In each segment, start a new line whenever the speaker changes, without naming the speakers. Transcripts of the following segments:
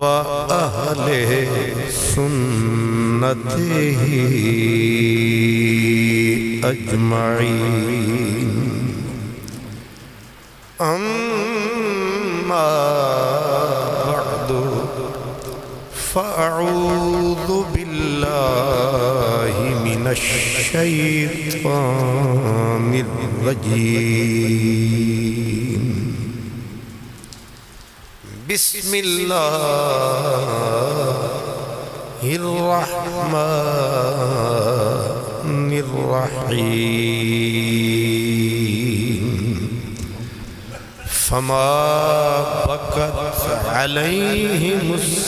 وأهل سنته أجمعين أما بعد فأعوذ بالله من الشيطان الرجيم بسم الله الرحمن الرحيم فما بكت عليهم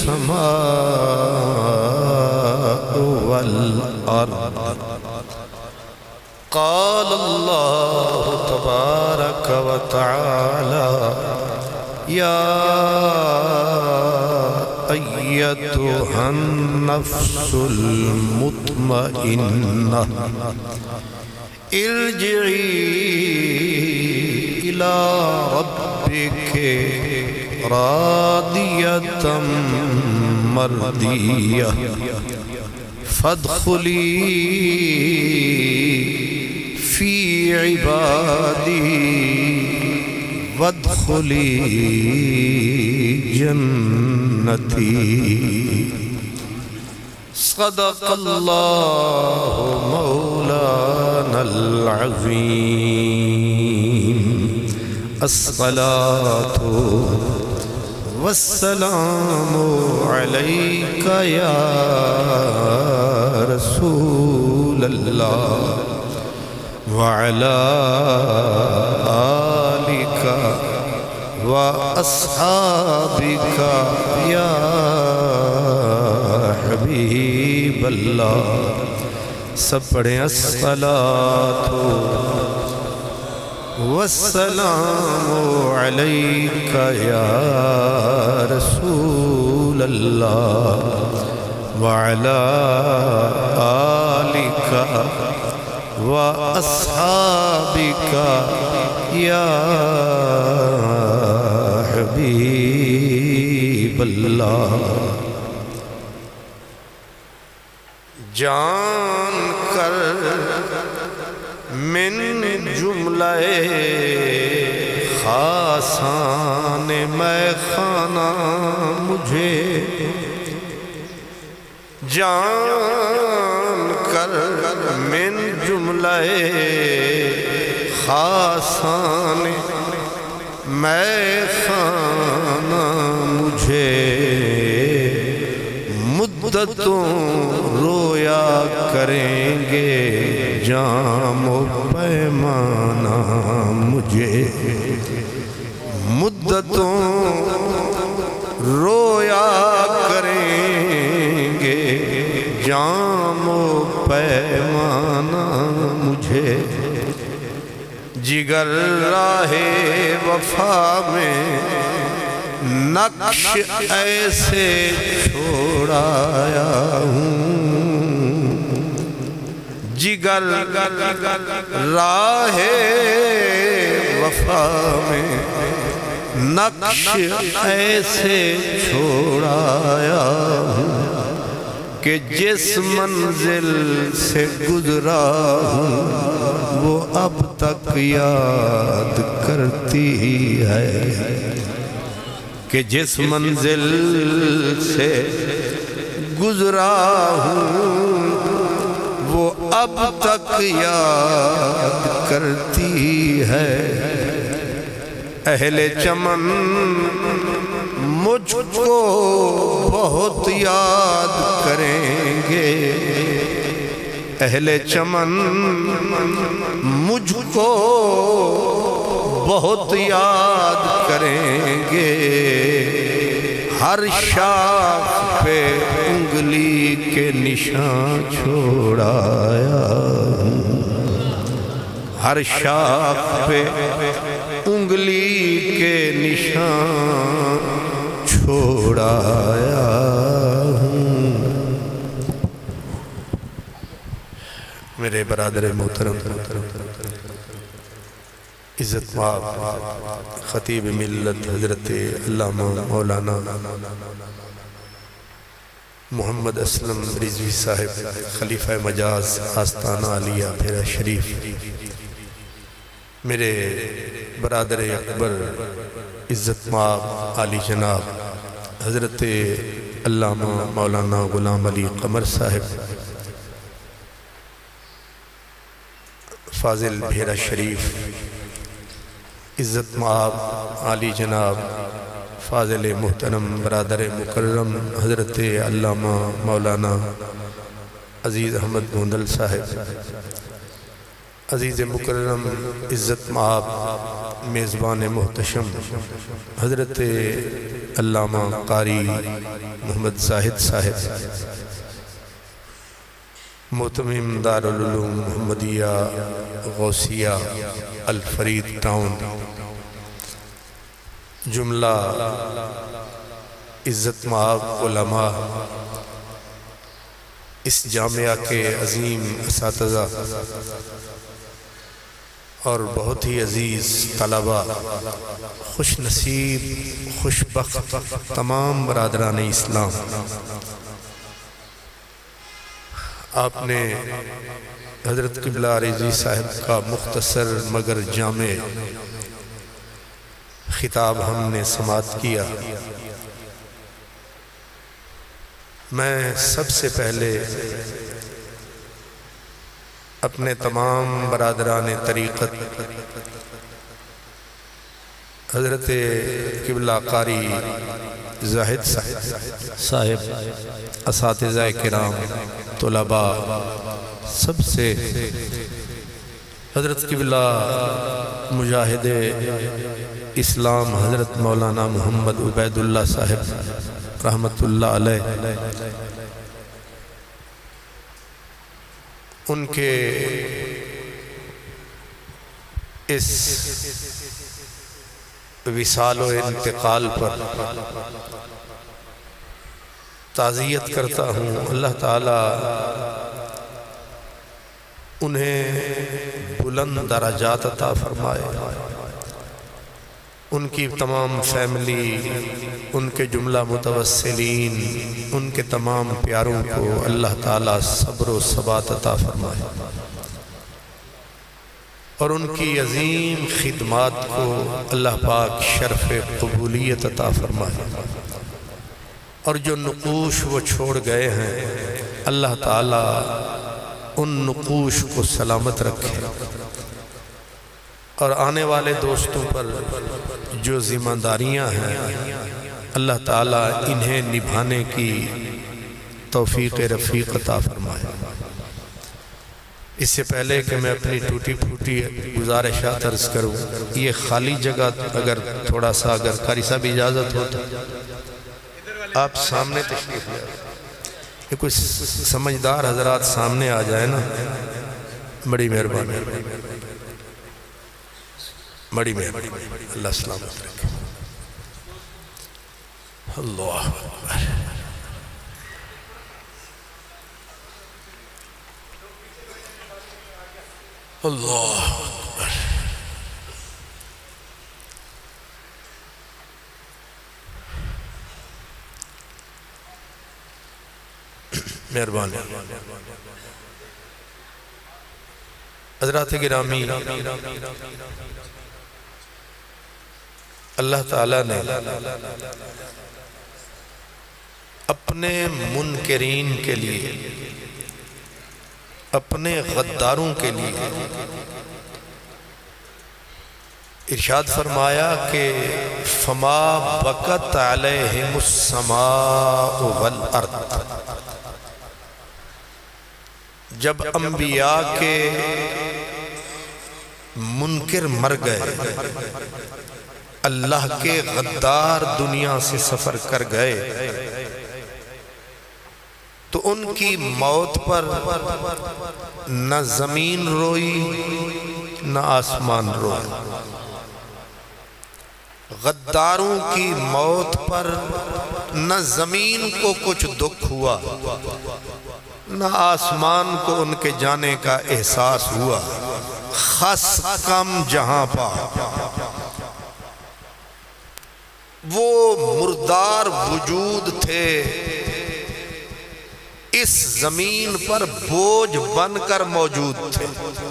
السماء والأرض قال الله تبارك وتعالى يا أيتها النفس المطمئنة ارجعي إلى ربك راضية مرضية فادخلي في عبادي وادخلي جنتي صدق الله مولانا العظيم الصلاة والسلام عليك يا رسول الله وعلى آلك وأصحابك يا حبيب الله سب پڑھیں الصلاة والسلام عليك يا رسول الله وعلى آلك وأصحابك يا حبيب الله جان کر من جملہ خاصان میں خانہ مجھے جان کر من جملہ خاصان میں خانہ مجھے مدتوں رویا کریں گے جام و پیمانہ مجھے مدتوں رویا کریں گے جام و پیمانہ مجھے جگر راہ وفا میں نقش ایسے چھوڑایا ہوں جگر راہ وفا میں نقش ایسے چھوڑایا ہوں کہ جس منزل سے گزرا ہوں وہ اب تک یاد کرتی ہے کہ جس منزل سے گزرا ہوں وہ اب تک یاد کرتی ہے اہل چمن مجھ کو بہت یاد کریں گے اہل چمن مجھ کو بہت یاد کریں گے ہر شاخ پہ انگلی کے نشان چھوڑایا ہر شاخ پہ انگلی کے نشان چھوڑایا میرے برادر محترم عزت مآب خطیب ملت حضرت علامہ مولانا محمد اسلم رضوی صاحب خلیفہ مجاز آستانہ علیہ بھیرا شریف، میرے برادر اکبر عزت مآب عالی جناب حضرت علامہ مولانا غلام علی قمر صاحب فاضل بھیرا شریف، عزت مآب عالی جناب فاضل محترم برادر مکرم حضرت علامہ مولانا عزیز احمد گوندل صاحب، عزیز مکرم عزت مآب میزبان محتشم حضرت علامہ قاری محمد زاہد صاحب، محتمم دارالعلوم محمدیہ غوثیہ الفرید ٹاؤن، جملہ عزت مآب علماء، اس جامعہ کے عظیم اساتذہ اور بہت ہی عزیز طلبہ، خوش نصیب خوش بخت تمام برادران اسلام، آپ نے حضرت قبلہ رضوی صاحب کا مختصر مگر جامع خطاب ہم نے سماعت کیا۔ میں سب سے پہلے اپنے تمام برادران طریقت حضرت قبلہ قاری زاہد صاحب، اساتذہ کرام، طلباء، سب سے حضرت قبلہ مجاہد اسلام حضرت مولانا محمد عبید اللہ صاحب رحمت اللہ علیہ، ان کے اس وصال و انتقال پر تعزیت کرتا ہوں۔ اللہ تعالیٰ انہیں بلند درجات عطا فرمائے، ان کی تمام فیملی، ان کے جملہ متوسلین، ان کے تمام پیاروں کو اللہ تعالیٰ صبر و ثبات عطا فرمائے، اور ان کی عظیم خدمات کو اللہ پاک شرف قبولیت عطا فرمائے، اور جو نقوش وہ چھوڑ گئے ہیں اللہ تعالیٰ ان نقوش کو سلامت رکھے، اور آنے والے دوستوں پر جو ذمہ داریاں ہیں اللہ تعالیٰ انہیں نبھانے کی توفیق رفیق عطا فرمائے۔ اس سے پہلے کہ میں اپنی ٹوٹی پھوٹی گزارشات عرض کروں، یہ خالی جگہ اگر تھوڑا سا اگر قاری صاحب اجازت ہو تو آپ سامنے تشریف لے آئیں، یہ کچھ سمجھدار حضرات سامنے آ جائے نا، بڑی مہربانی، بڑی مہربانی، اللہ سلامت رکھے۔ اللہ اکبر، اللہ اکبر۔ مہربانی حضرات گرامی، اللہ تعالیٰ نے اپنے منکرین کے لیے، اپنے غداروں کے لیے ارشاد فرمایا کہ فما بکت علیہم السماء والارض، جب انبیاء کے منکر مر گئے، اللہ کے غدار دنیا سے سفر کر گئے، تو ان کی موت پر نہ زمین روئی نہ آسمان روئی۔ غداروں کی موت پر نہ زمین کو کچھ دکھ ہوا، نہ آسمان کو ان کے جانے کا احساس ہوا، خس کم جہاں پا وہ مردار وجود تھے اس زمین پر بوجھ بن کر موجود تھے.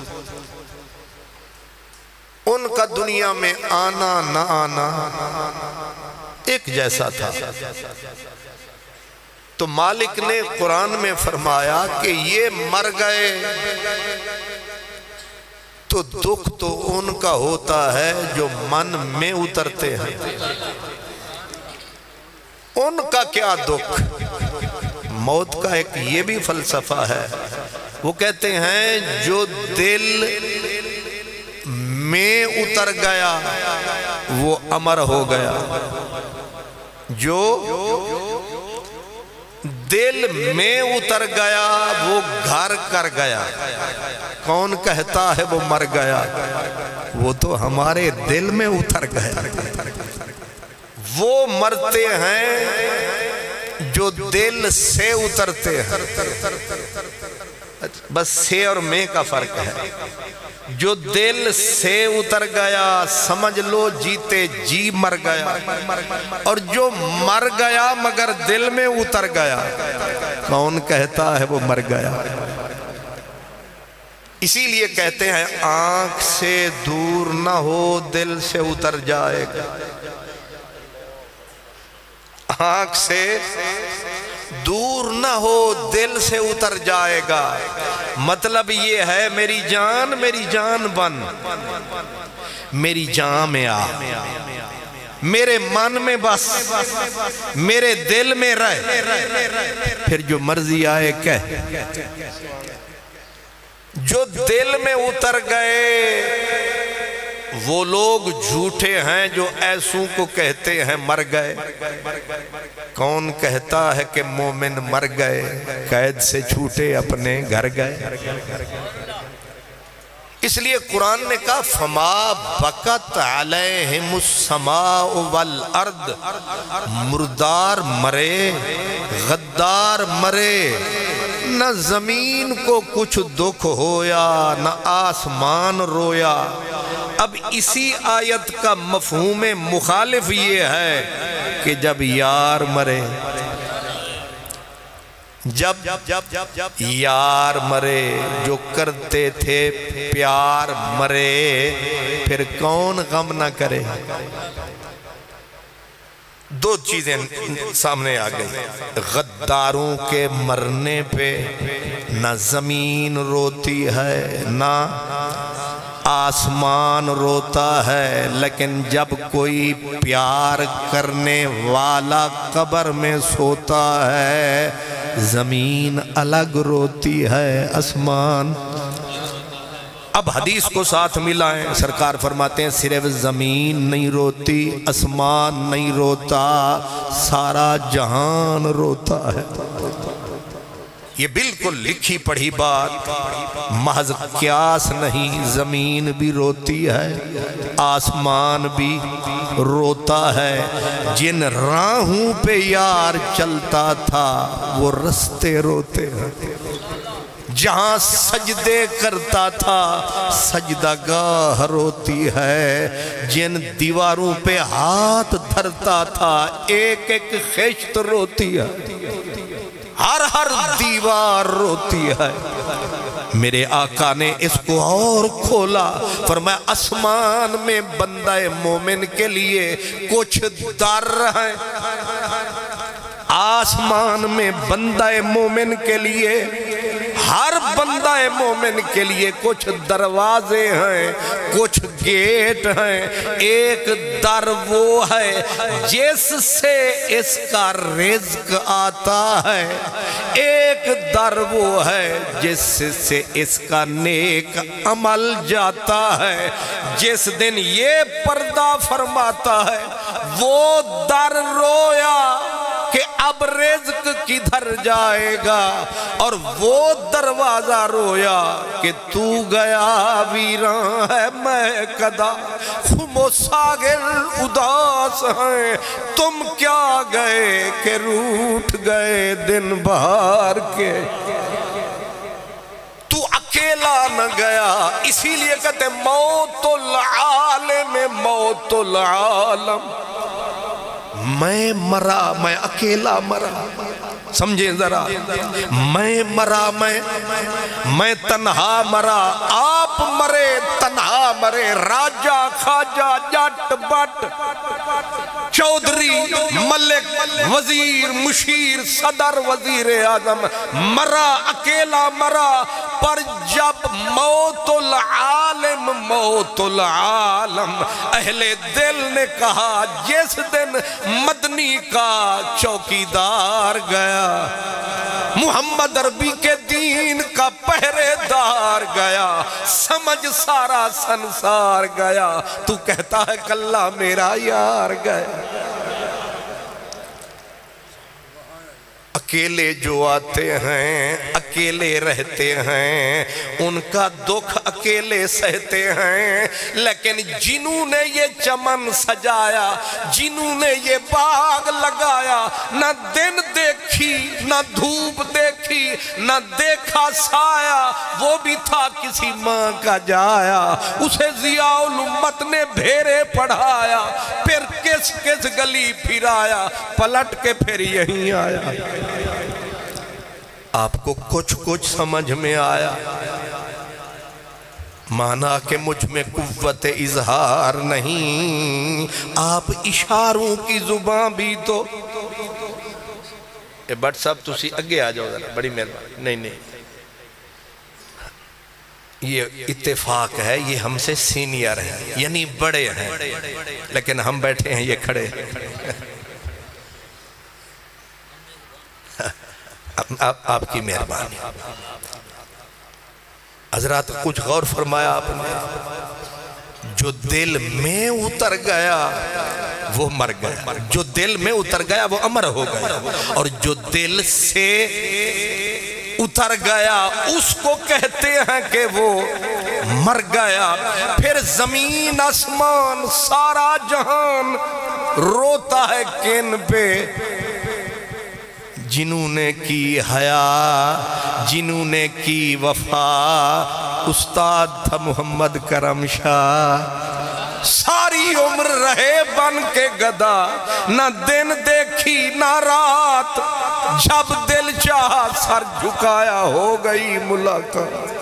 ان کا دنیا میں آنا نہ آنا ایک جیسا تھا. تو مالک نے قرآن میں فرمایا کہ یہ مر گئے تو دکھ تو ان کا ہوتا ہے جو من میں اترتے ہیں. ان کا کیا دکھ؟ موت کا ایک یہ بھی فلسفہ ہے. وہ کہتے ہیں جو دل میں اتر گیا وہ امر ہو گیا. جو دل میں اتر گیا وہ گھر کر گیا. کون کہتا ہے وہ مر گیا؟ وہ تو ہمارے دل میں اتر گیا. وہ مرتے ہیں جو دل سے اترتے ہیں. بس سے اور میں کا فرق ہے. جو دل سے اتر گیا سمجھ لو جیتے جی مر گیا. اور جو مر گیا مگر دل میں اتر گیا کون کہتا ہے وہ مر گیا؟ اسی لیے کہتے ہیں آنکھ سے دور نہ ہو دل سے اتر جائے گا. آنکھ سے دور نہ ہو دل سے اتر جائے گا. مطلب یہ ہے میری جان بن، میری جان میں آ، میرے من میں بس، میرے دل میں رہ، پھر جو مرضی آئے کہہ. جو دل میں اتر گئے وہ لوگ جھوٹے ہیں جو ایسوں کو کہتے ہیں مر گئے. کون کہتا ہے کہ مومن مر گئے؟ قید سے چھوٹے اپنے گھر گئے. اس لیے قرآن نے کہا فما بکت علیہم السماء والارض. مردار مرے، غدار مرے، نہ زمین کو کچھ دکھ ہویا نہ آسمان رویا. اب اسی آیت کا مفہوم مخالف یہ ہے کہ جب یار مرے، جب یار مرے جو کرتے تھے پیار مرے، پھر کون غم نہ کرے؟ دو چیزیں سامنے آ گئی. غداروں کے مرنے پہ نہ زمین روتی ہے نہ آسمان روتا ہے، لیکن جب کوئی پیار کرنے والا قبر میں سوتا ہے زمین الگ روتی ہے آسمان. اب حدیث کو ساتھ ملائیں. سرکار فرماتے ہیں صرف زمین نہیں روتی، آسمان نہیں روتا، سارا جہان روتا ہے. یہ بالکل لکھی پڑھی بات، محض قیاس نہیں. زمین بھی روتی ہے، آسمان بھی روتا ہے. جن راہوں پہ یار چلتا تھا وہ رستے روتے ہیں. جہاں سجدے کرتا تھا سجدہ گاہ روتی ہے. جن دیواروں پہ ہاتھ دھرتا تھا ایک ایک خشت روتی ہے، ہر دیوار روتی ہے. میرے آقا نے اس کو اور کھولا، فرمایا آسمان میں بندہ مومن کے لیے کچھ در ہیں. آسمان میں بندہ مومن کے لیے، ہر بندہ مومن کے لیے کچھ دروازے ہیں، کچھ گیٹ ہیں. ایک در وہ ہے جس سے اس کا رزق آتا ہے، ایک در وہ ہے جس سے اس کا نیک عمل جاتا ہے. جس دن یہ پردہ فرماتا ہے وہ در رویا کہ اب رزق کدھر جائے گا، اور وہ دروازہ رویا کہ تو گیا ویراں ہے میں کدا. خم و ساغر اداس ہیں تم کیا گئے کہ روٹھ گئے دن بہار کے. تو اکیلا نہ گیا. اسی لیے کہتے موت العالم موت العالم. میں مرا میں اکیلا مرا، سمجھے ذرا، میں مرا میں تنہا مرا، آپ مرے تنہا مرے، راجہ خواجہ جٹ بٹ چودھری ملک وزیر مشیر صدر وزیر اعظم مرا اکیلا مرا، پر جب موت العالم موت العالم اہل دل نے کہا جس دن مدنی کا چوکیدار گیا، محمد عربی کے دین کا پہرے دار گیا، سمجھ سارا سنسار گیا، تو کہتا ہے کلہ میرا یار گیا۔ اکیلے جو آتے ہیں اکیلے رہتے ہیں، ان کا دکھ اکیلے سہتے ہیں، لیکن جنہوں نے یہ چمن سجایا، جنہوں نے یہ باغ لگایا، نہ دن دیکھی نہ دھوپ دیکھی نہ دیکھا سایہ، وہ بھی تھا کسی ماں کا جایا، اسے ضیاء الامت نے بھیرے پڑھایا، پھر کس کس گلی پھرایا، پلٹ کے پھر یہیں آیا۔ آپ کو کچھ سمجھ میں آیا؟ مانا کہ مجھ میں قوت اظہار نہیں، آپ اشاروں کی زبان بھی تو بٹ صاحب تسی اگے آ جاؤ ذرا، بڑی مہربانی۔ نہیں یہ اتفاق ہے، یہ ہم سے سینئر ہیں، یعنی بڑے ہیں، لیکن ہم بیٹھے ہیں یہ کھڑے ہیں۔ آپ کی مہربانی۔ حضرات کچھ غور فرمایا آپ نے، جو دل میں اتر گیا وہ مر گیا، جو دل میں اتر گیا وہ امر ہو گیا، اور جو دل سے اتر گیا اس کو کہتے ہیں کہ وہ مر گیا۔ پھر زمین آسمان سارا جہان روتا ہے کن پہ، جنہوں نے کی حیا جنہوں نے کی وفا، استاد تھا محمد کرم شاہ، ساری عمر رہے بن کے گدا، نہ دن دیکھی نہ رات، جب دل چاہا سر جھکایا ہو گئی ملاقات۔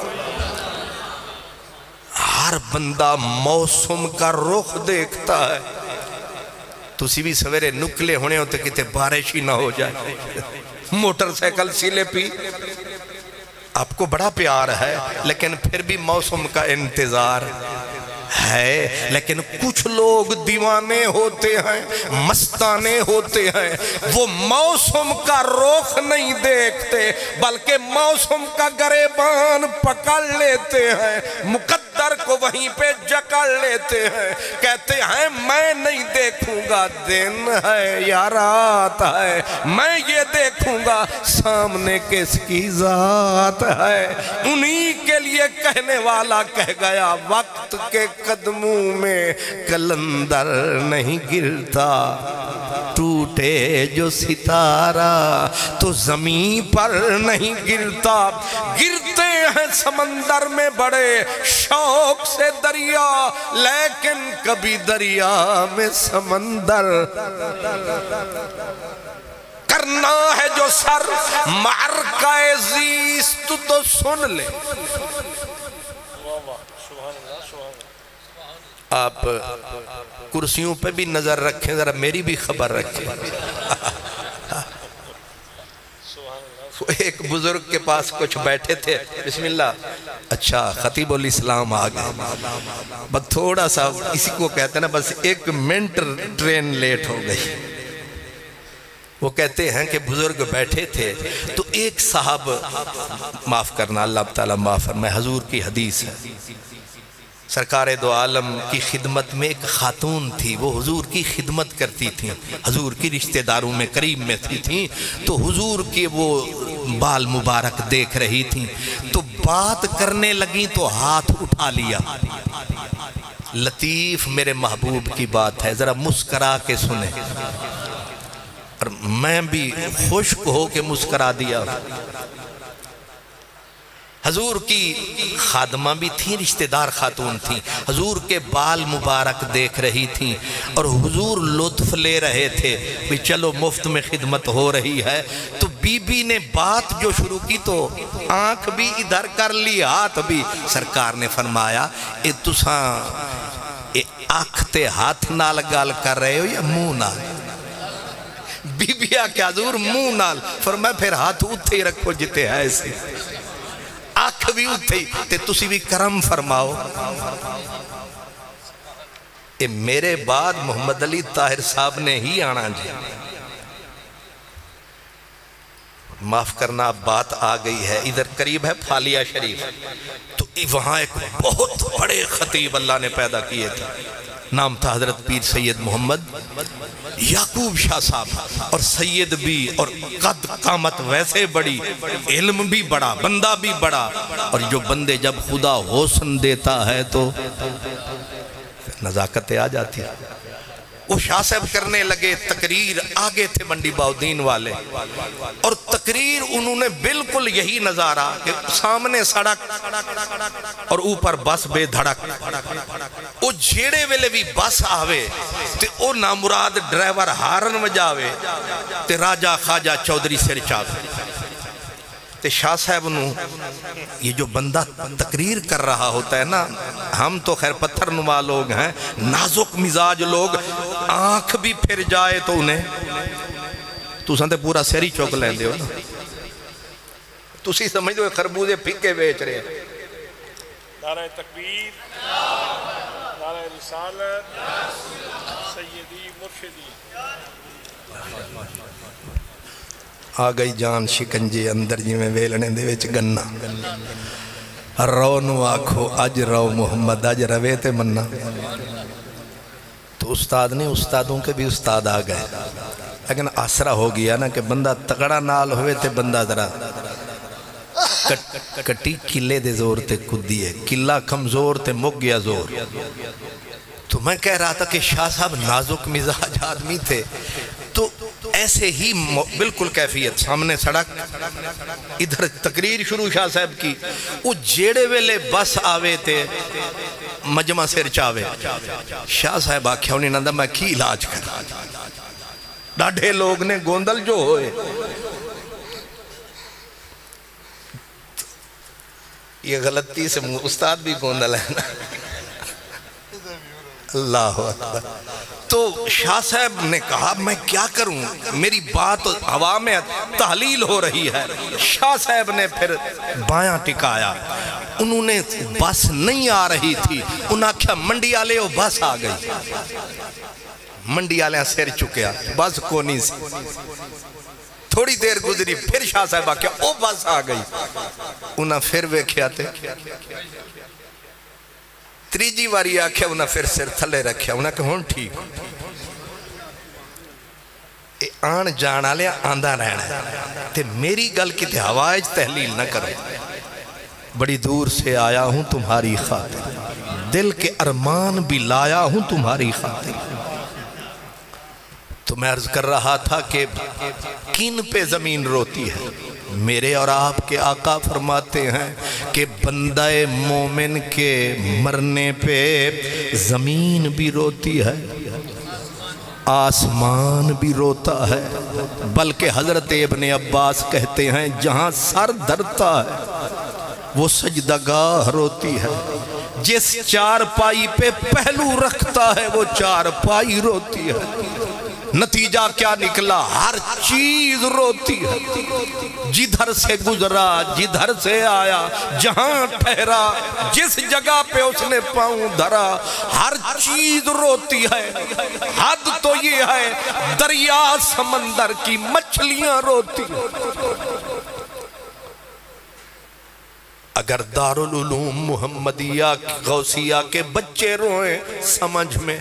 ہر بندہ موسم کا رخ دیکھتا ہے، تسی بھی سویرے نکلے ہونے ہوتے کتے بارش ہی نہ ہو جائے، موٹر سائیکل سیلے پی، آپ کو بڑا پیار ہے، لیکن پھر بھی موسم کا انتظار ہے۔ لیکن کچھ لوگ دیوانے ہوتے ہیں، مستانے ہوتے ہیں، وہ موسم کا رخ نہیں دیکھتے بلکہ موسم کا گریبان پکڑ لیتے ہیں، مقدر کو وہیں پہ جکڑ لیتے ہیں، کہتے ہیں میں نہیں دیکھوں گا دن ہے یا رات ہے، میں یہ دیکھوں گا سامنے کس کی ذات ہے۔ انہی کے لیے کہنے والا کہہ گیا، وقت کے قدموں میں کلندر نہیں گرتا، ٹوٹے جو ستارہ تو زمین پر نہیں گرتا، گرتے ہیں سمندر میں بڑے شوق سے دریا، لیکن کبھی دریا میں سمندر کرنا ہے جو سر معرکہ زیست تو سن لے۔ آپ کرسیوں پہ بھی نظر رکھیں، ذرا میری بھی خبر رکھیں۔ ایک بزرگ کے پاس کچھ بیٹھے تھے، بسم اللہ، اچھا خطیب الاسلام آگئے، بس تھوڑا سا اسی کو کہتے ہیں نا، بس 1 منٹ ٹرین لیٹ ہو گئی۔ وہ کہتے ہیں کہ بزرگ بیٹھے تھے تو ایک صاحب، معاف کرنا اللہ تعالیٰ معاف فرمائے، حضور کی حدیث ہے، سرکار دو عالم کی خدمت میں ایک خاتون تھی، وہ حضور کی خدمت کرتی تھیں، حضور کی رشتہ داروں میں قریب میں تھیں، تو حضور کے وہ بال مبارک دیکھ رہی تھیں، تو بات کرنے لگیں تو ہاتھ اٹھا لیا۔ لطیف میرے محبوب کی بات ہے، ذرا مسکرا کے سنیں، اور میں بھی خشک ہو کے مسکرا دیا۔ حضور کی خادمہ بھی تھیں، رشتہ دار خاتون تھیں، حضور کے بال مبارک دیکھ رہی تھیں اور حضور لطف لے رہے تھے کہ چلو مفت میں خدمت ہو رہی ہے۔ تو بی بی نے بات جو شروع کی تو آنکھ بھی ادھر کر لی، ہاتھ بھی۔ سرکار نے فرمایا اے تساں آنکھ تے ہاتھ نال گال کر رہے ہو یا منہ نال؟ بی بی آکے حضور منہ نال۔ فرمایا پھر ہاتھ اتھے ہی رکھو جتے ہے ایسے، آنکھ بھی اتھے ہی تے تسی بھی کرم فرماؤ۔ اے میرے بعد محمد علی طاہر صاحب نے ہی آنا جی، معاف کرنا اب بات آ گئی ہے، ادھر قریب ہے پھالیہ شریف، تو وہاں ایک بہت بڑے خطیب اللہ نے پیدا کیے تھے، نام تھا حضرت پیر سید محمد یعقوب شاہ صاحب، اور سید بھی اور قد قامت ویسے بڑی، علم بھی بڑا، بندہ بھی بڑا، اور جو بندے جب خدا حسن دیتا ہے تو نزاکتیں آ جاتی ہے۔ وہ شاہ صاحب کرنے لگے تقریر، آگے تھے منڈی باؤدین والے، اور تقریر انہوں نے بالکل یہی نظارہ کہ سامنے سڑک اور اوپر بس بے دھڑک، وہ جھیڑے ویلے بھی بس آوے تے او نامراد ڈرائیور ہارن وجاوے تے راجہ خواجہ چودھری سر چاوے تے شاہ صاحب نو یہ جو بندہ تقریر کر رہا ہوتا ہے نا، ہم تو خیر پتھر نما لوگ ہیں، نازک مزاج لوگ، آنکھ بھی پھر جائے تو انہیں تو سنتے پورا سیری چوک لیں دے ہو نا، تو سی سمجھ دو خربوزے پھکے بیچ رہے ہیں۔
نعرہ تکبیر، نعرہ رسالت، سیدی مرشدی،
آ گئی جان شکنجے اندر جی میں ویلنے دے وچ گننا، رو نو آکھو اج رو محمد اج روے تے مننا۔ تو استاد نے استادوں کے بھی استاد آ گئے، لیکن آسرا ہو گیا نا کہ بندہ تگڑا نال ہوئے تے بندہ ذرا کٹی کلے دے زور تے کدی ہے، کلہ کمزور تے مک گیا زور۔ تو میں کہہ رہا تھا کہ شاہ صاحب نازک مزاج آدمی تھے، تو ایسے ہی بالکل کیفیت، سامنے سڑک، ادھر تقریر شروع شاہ صاحب کی، وہ جیڑے ویلے بس آوے تے مجمع سر چاوے، شاہ صاحب آکھیا انہیں نندہ میں کی علاج کر، ڈاڑھے لوگ نے گوندل جو ہوئے، یہ غلطی سے استاد بھی گوندل ہے نا، اللہ اکبر۔ تو شاہ صاحب نے کہا میں کیا کروں، میری بات ہوا میں تحلیل ہو رہی ہے۔ شاہ صاحب نے پھر بایاں ٹکایا، انہوں نے بس نہیں آ رہی تھی، انہاں کیا منڈی آلے ہو بس آ گئی، منڈی آلے سیر چکیا بس کونی سی، تھوڑی دیر گزری پھر شاہ صاحب آ کیا او بس آ گئی، انہاں پھر ویکھیا تے تریجی واری آکھیا، انہاں پھر سر تھلے رکھیا، انہاں کہ ہون ٹھیک آن جانا لیا آندہ رہنا ہے تے میری گل کی تے ہوائج تحلیل نہ کرو، بڑی دور سے آیا ہوں تمہاری خاطر، دل کے ارمان بھی لایا ہوں تمہاری خاطر۔ تو میں عرض کر رہا تھا کہ کن پہ زمین روتی ہے، میرے اور آپ کے آقا فرماتے ہیں کہ بندہ مومن کے مرنے پہ زمین بھی روتی ہے، آسمان بھی روتا ہے، بلکہ حضرت ابن عباس کہتے ہیں جہاں سر دھرتا ہے وہ سجدگاہ روتی ہے، جس چار پائی پہ پہلو رکھتا ہے وہ چار پائی روتی ہے۔ نتیجہ کیا نکلا، ہر چیز روتی ہے، جدھر سے گزرا، جدھر سے آیا، جہاں ٹھہرا، جس جگہ پہ اس نے پاؤں دھرا، ہر چیز روتی ہے۔ حد تو یہ ہے دریا سمندر کی مچھلیاں روتی ہیں۔ اگر دارالعلوم محمدیہ غوثیہ کے بچے روئیں سمجھ میں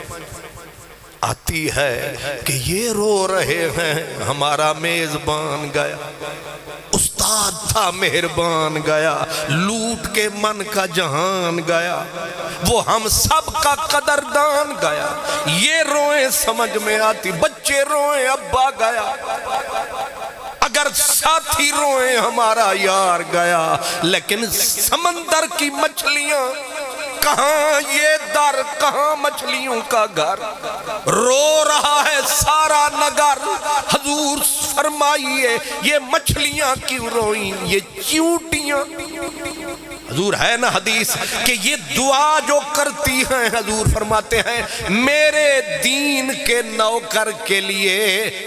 آتی ہے کہ یہ رو رہے ہیں ہمارا میزبان گیا، استاد تھا مہربان گیا، لوٹ کے من کا جہان گیا، وہ ہم سب کا قدردان گیا، یہ روئیں سمجھ میں آتی، بچے روئیں ابا گیا۔ اگر ساتھی روئیں ہمارا یار گیا، لیکن سمندر کی مچھلیاں کہاں یہ در، کہاں مچھلیوں کا گھر، رو رہا ہے سارا نگر۔ حضور فرمائیے یہ مچھلیاں کیوں روئیں، یہ چیونٹیاں؟ حضور ہے نا حدیث کہ یہ دعا جو کرتی ہیں، حضور فرماتے ہیں میرے دین کے نوکر کے لیے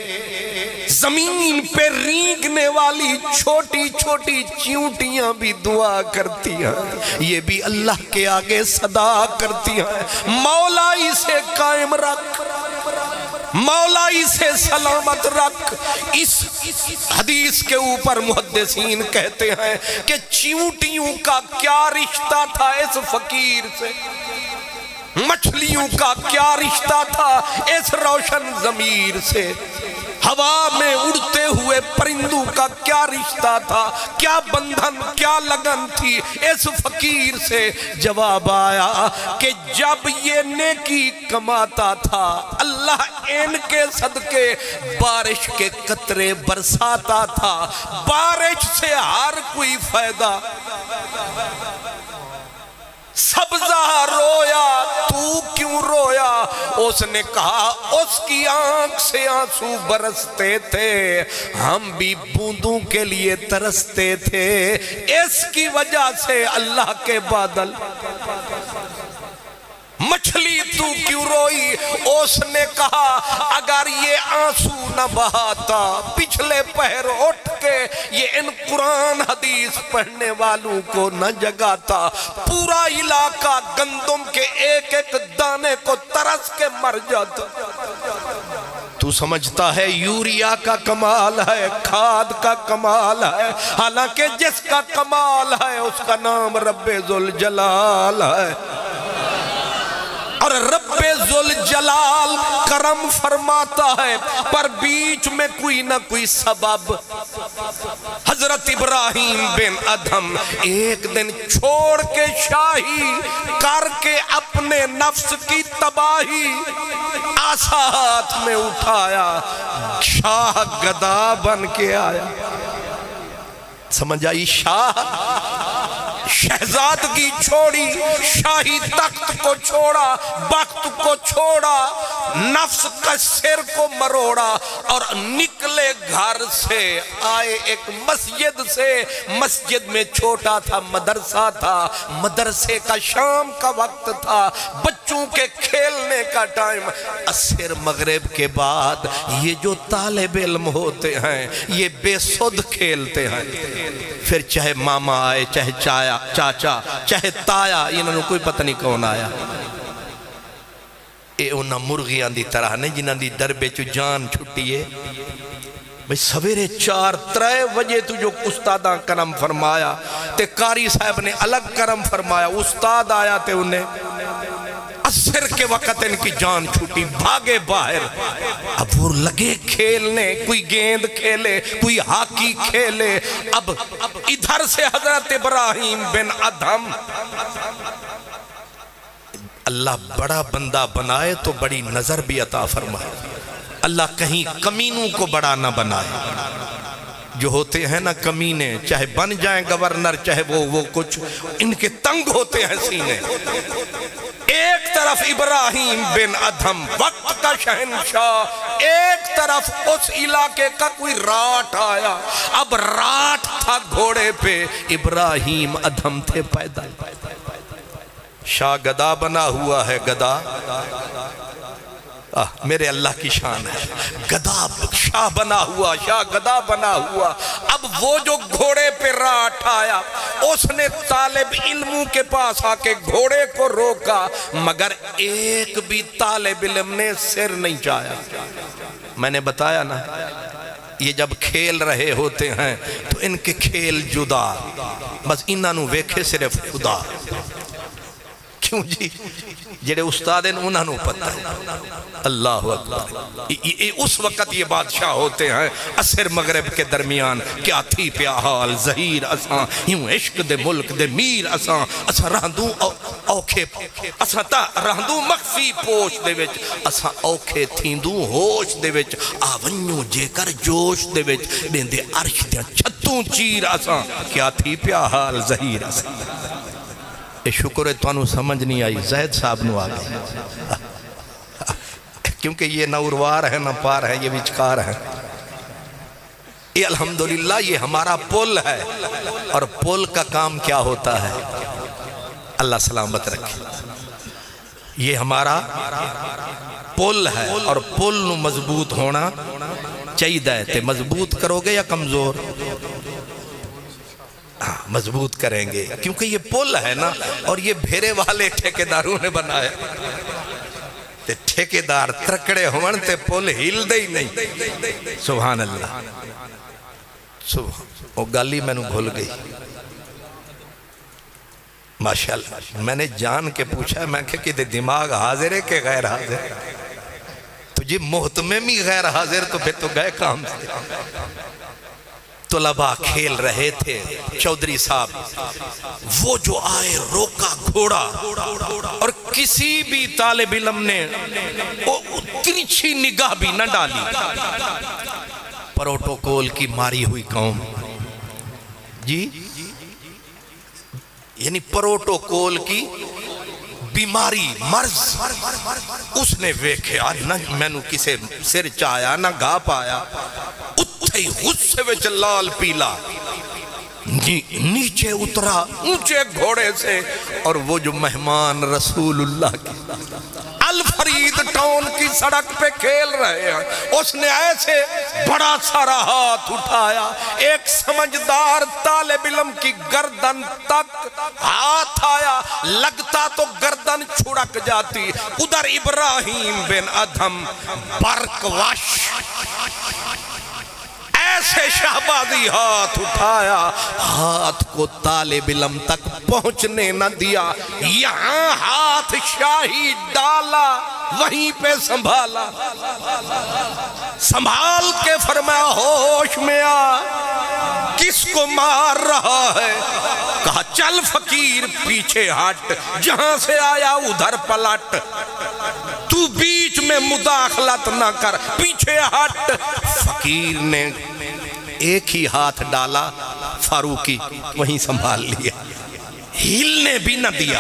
زمین پہ رینگنے والی چھوٹی چھوٹی چیونٹیاں بھی دعا کرتی ہیں، یہ بھی اللہ کے آگے صدا کرتی ہیں، مولا اسے قائم رکھ، مولا اسے سلامت رکھ۔ اس حدیث کے اوپر محدثین کہتے ہیں کہ چیونٹیوں کا کیا رشتہ تھا اس فقیر سے، مچھلیوں کا کیا رشتہ تھا اس روشن ضمیر سے، ہوا میں اڑتے ہوئے پرندوں کا کیا رشتہ تھا، کیا بندھن کیا لگن تھی اس فقیر سے۔ جواب آیا کہ جب یہ نیکی کماتا تھا اللہ ان کے صدقے بارش کے قطرے برساتا تھا، بارش سے ہر کوئی فائدہ۔ سبزہ رویا تو کیوں رویا؟ اس نے کہا اس کی آنکھ سے آنسو برستے تھے، ہم بھی بوندوں کے لیے ترستے تھے، اس کی وجہ سے اللہ کے بادل۔ مچھلی تو کیوں روئی؟ اس نے کہا اگر یہ آنسو نہ بہاتا پچھلے پہر اٹھ کے یہ ان قرآن حدیث پڑھنے والوں کو نہ جگاتا، پورا علاقہ گندم کے ایک ایک دانے کو ترس کے مر جاتا۔ تو سمجھتا ہے یوریا کا کمال ہے، کھاد کا کمال ہے، حالانکہ جس کا کمال ہے اس کا نام رب ذوالجلال ہے، اور رب ذوالجلال کرم فرماتا ہے پر بیچ میں کوئی نہ کوئی سبب۔ حضرت ابراہیم بن ادھم ایک دن چھوڑ کے شاہی کر کے اپنے نفس کی تباہی، آسا ہاتھ میں اٹھایا، شاہ گدا بن کے آیا۔ سمجھ آئی؟ شاہ شہزادگی چھوڑی، شاہی تخت کو چھوڑا، بخت کو چھوڑا، نفس کا سر کو مروڑا اور نکلے گھر سے، آئے ایک مسجد سے، مسجد میں چھوٹا تھا مدرسہ تھا، مدرسے کا شام کا وقت تھا، بچوں کے کھیلنے کا ٹائم۔ عصر مغرب کے بعد یہ جو طالب علم ہوتے ہیں یہ بے سود کھیلتے ہیں، پھر چاہے ماما آئے، چاہے چاچا، چاہے تایا، انہوں نے کوئی پتہ نہیں کون آیا، اے انہاں مرغیاں دی طرح نے جنہاں دی دربے چو جان چھٹی ہے۔ بھئی سویرے 4-3 بجے تو جو استاداں کرم فرمایا تے قاری صاحب نے الگ کرم فرمایا، استاد آیا تے انہیں عصر کے وقت ان کی جان چھوٹی، بھاگے باہر، اب وہ لگے کھیلنے، کوئی گیند کھیلے، کوئی ہاکی کھیلے۔ اب ادھر سے حضرت ابراہیم بن ادھم، اللہ بڑا بندہ بنائے تو بڑی نظر بھی عطا فرمائے، اللہ کہیں کمینوں کو بڑا نہ بنائے۔ جو ہوتے ہیں نا کمینے، چاہے بن جائیں گورنر، چاہے وہ کچھ، ان کے تنگ ہوتے ہیں سینے۔ ایک طرف ابراہیم بن ادھم وقت کا شہنشاہ، ایک طرف اس علاقے کا کوئی راٹ آیا، اب راٹ تھا گھوڑے پہ، ابراہیم ادھم تھے پیدل۔ شاہ گدا بنا ہوا ہے، گدا میرے اللہ کی شان ہے، گدا شاہ بنا ہوا، شاہ گدا بنا ہوا۔ اب وہ جو گھوڑے پہ راٹ آیا، اس نے طالب علموں کے پاس آ کے گھوڑے کو روکا، مگر ایک بھی طالب علم نے سر نہیں چایا۔ میں نے بتایا نا، یہ جب کھیل رہے ہوتے ہیں تو ان کے کھیل جدا، بس انہوں نے ویکھے صرف خدا، کیوں جی جڑے استاد ہیں انہوں نے پتہ ہے اللہ اکبر اس وقت یہ بادشاہ ہوتے ہیں عصر مغرب کے درمیان کیا تھی پیا حال ظہیر اساں یوں عشق دے ملک دے میر اساں رہندوں اوکھے اساں تا رہندوں مخفی پوش دے وچ اساں اوکھے تھیندوں ہوش دے وچ آونیوں جے کر جوش دے وچ دیندے عرش دیاں چھتوں چیر اساں کیا تھی پیا حال ظہیر اساں شکر ہے تو انہوں سمجھ نہیں آئی زید صاحب نو آگے کیونکہ یہ نہ اروار ہے نہ پار ہے یہ وچکار ہے یہ الحمدللہ یہ ہمارا پل ہے اور پل کا کام کیا ہوتا ہے اللہ سلامت رکھے یہ ہمارا پل ہے اور پل نو مضبوط ہونا چاہیے تے مضبوط کرو گے یا کمزور مضبوط کریں گے کیونکہ یہ پل ہے نا اور یہ بھیرے والے ٹھیکیداروں نے بنایا تے ٹھیکیدار ترکڑے ہون تے پل ہل دے ہی نہیں سبحان اللہ وہ گالی میں نے بھول گئی ماشاءاللہ میں نے جان کے پوچھا میں کہ دماغ حاضر ہے کہ غیر حاضر تو جی محتممی غیر حاضر تو پھر تو گئے کام سے طلباء کھیل رہے تھے چودھری صاحب وہ جو آئے روکا گھوڑا اور کسی بھی طالب علم نے ترچھی نگاہ بھی نہ ڈالی پروٹوکول کی ماری ہوئی قوم جی یعنی پروٹوکول کی بیماری مرض اس نے ویکھیا نہ میں نو کسے سر چایا نہ گا پایا اتھے غصے وچ لال پیلا نیچے اترا اونچے گھوڑے سے اور وہ جو مہمان رسول اللہ کی الفرید ٹاؤن کی سڑک پہ کھیل رہے ہیں اس نے ایسے بڑا سارا ہاتھ اٹھایا ایک سمجھدار طالب علم کی گردن تک ہاتھ آیا لگتا تو گردن چھڑک جاتی ادھر ابراہیم بن ادھم برق وش ایسے شہبازی ہاتھ اٹھایا ہاتھ کو طالب علم تک پہنچنے نہ دیا یہاں ہاتھ شاہی ڈالا وہیں پہ سنبھالا سنبھال کے فرمایا ہوش میں آ کس کو مار رہا ہے کہا چل فقیر پیچھے ہٹ جہاں سے آیا ادھر پلٹ تو بیچ میں مداخلت نہ کر پیچھے ہٹ فقیر نے ایک ہی ہاتھ ڈالا فاروقی وہیں سنبھال لیا ہلنے بھی نہ دیا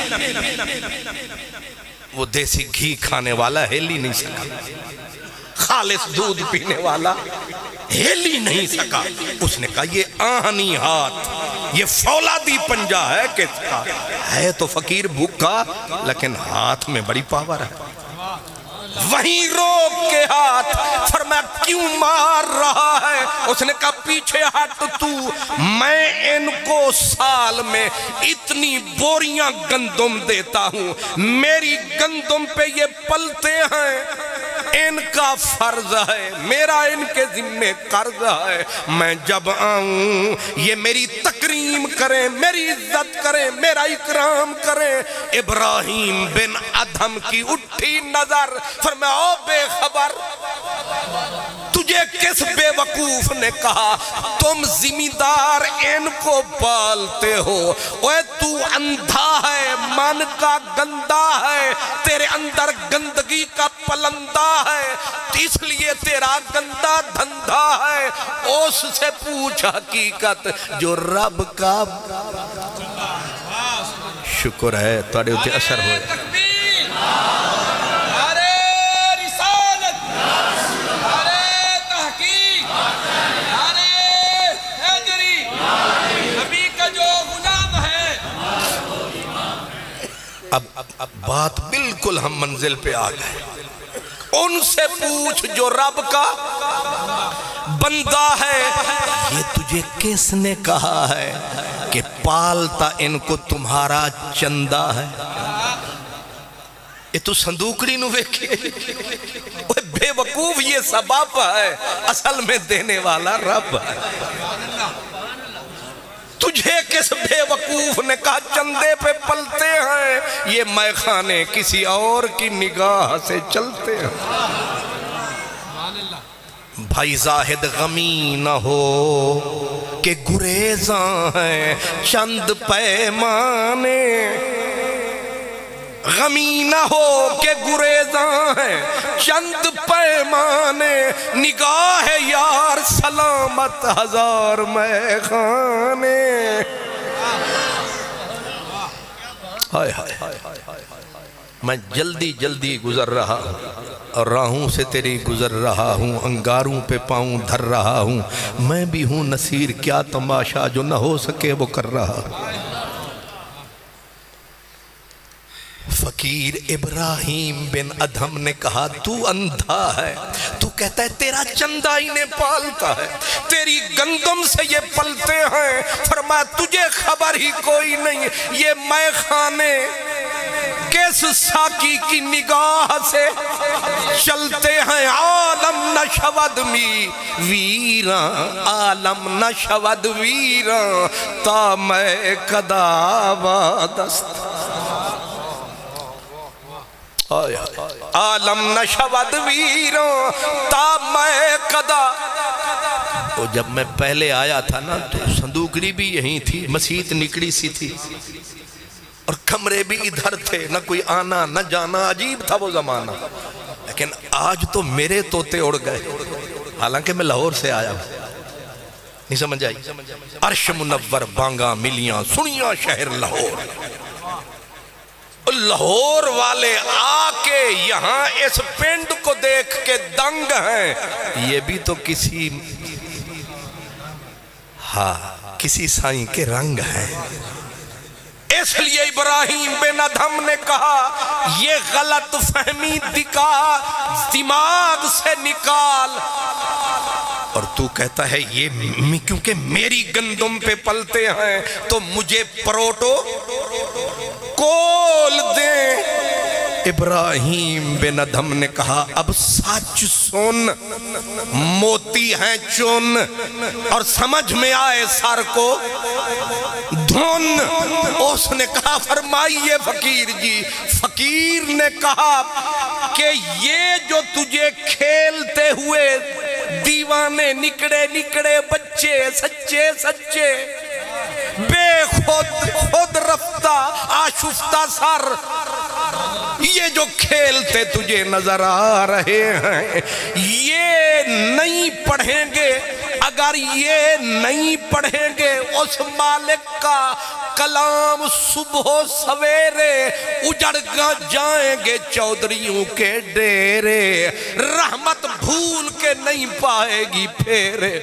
وہ دیسی گھی کھانے والا ہل ہی نہیں سکا خالص دودھ پینے والا ہل ہی نہیں سکا اس نے کہا یہ آہنی ہاتھ یہ فولادی پنجہ ہے کس کا ہے تو فقیر بھوکا لیکن ہاتھ میں بڑی پاور ہے وہیں روک کے ہاتھ فرمایا کیوں مار رہا ہے اس نے کہا پیچھے ہٹ تو میں ان کو سال میں اتنی بوریاں گندم دیتا ہوں میری گندم پہ یہ پلتے ہیں ان کا فرض ہے میرا ان کے ذمہ قرض ہے میں جب آؤں یہ میری تکریم کریں میری عزت کریں میرا اکرام کریں ابراہیم بن ادھم کی اٹھی نظر فرمایا او بے خبر تجھے کس بے وقوف نے کہا تم زمیندار ان کو پالتے ہو اوے تو اندھا ہے من کا گندہ ہے تیرے اندر گندگی کا پلندہ ہے اس لیے تیرا گندہ دھندہ ہے اس سے پوچھ حقیقت جو رب کا شکر ہے توڑے ہوتے اثر ہوئے اب بات بالکل ہم منزل پہ آ گئے ان سے پوچھ جو رب کا بندہ ہے یہ تجھے کس نے کہا ہے کہ پالتا ان کو تمہارا چندہ ہے یہ تو صندوقڑی نو ویکھے بے وقوف یہ سبب ہے اصل میں دینے والا رب ہے تجھے کس بے وقوف نے کہا چندے پہ پلتے ہیں، یہ مے خانے کسی اور کی نگاہ سے چلتے ہیں۔ بھائی زاہد غمی نہ ہو کہ گریزاں ہیں چند پیمانے، غمی نہ ہو کہ گریزاں ہیں چند پیمانے، نگاہ یار سلامت ہزار مے خانے۔ میں جلدی جلدی گزر رہا ہوں اور راہوں سے تیری گزر رہا ہوں، انگاروں پہ پاؤں دھر رہا ہوں، میں بھی ہوں نصیر، کیا تماشا جو نہ ہو سکے وہ کر رہا۔ فقیر ابراہیم بن ادھم نے کہا تو اندھا ہے، تو کہتا ہے تیرا چندہ انہیں پالتا ہے، تیری گندم سے یہ پلتے ہیں۔ فرمایا تجھے خبر ہی کوئی نہیں، یہ مے خانے کس ساکی کی نگاہ سے چلتے ہیں۔ عالم نشود می ویران، عالم نشود ویران، تا میں کداوا دست، عالم نشود ویران تا میں کدا۔ تو جب میں پہلے آیا تھا نا تو صندوقری بھی یہیں تھی، مسجد نکڑی سی تھی اور کمرے بھی ادھر تھے، نہ کوئی آنا نہ جانا، عجیب تھا وہ زمانہ۔ لیکن آج تو میرے طوطے اڑ گئے، حالانکہ میں لاہور سے آیا ہوں، نہیں سمجھ آئی؟ عرش منور بانگا ملیاں سنیاں شہر لاہور، لاہور والے آ کے یہاں اس پنڈ کو دیکھ کے دنگ ہیں، یہ بھی تو کسی کسی سائیں کے رنگ ہیں۔ اس لیے ابراہیم بن ادھم نے کہا یہ غلط فہمی دماغ سے نکال، اور تو کہتا ہے یہ کیونکہ میری گندم پہ پلتے ہیں تو مجھے پروٹو کول دیں۔ ابراہیم بن ادھم نے کہا اب سچ سن، موتی ہیں چن، اور سمجھ میں آئے سر کو دھن۔ اس نے کہا فرمائیے فقیر جی، فقیر نے کہا کہ یہ جو تجھے کھیلتے ہوئے دیوانے نکڑے بچے سچے سچے بے خود رفتہ آشفتہ سر، یہ جو کھیلتے تجھے نظر آ رہے ہیں، یہ نہیں پڑھیں گے۔ اگر یہ نہیں پڑھیں گے اس مالک کا کلام صبح و سویرے، اجڑ جائیں گے چودھریوں کے ڈیرے، رحمت بھول کے نہیں پائے گی پھیرے۔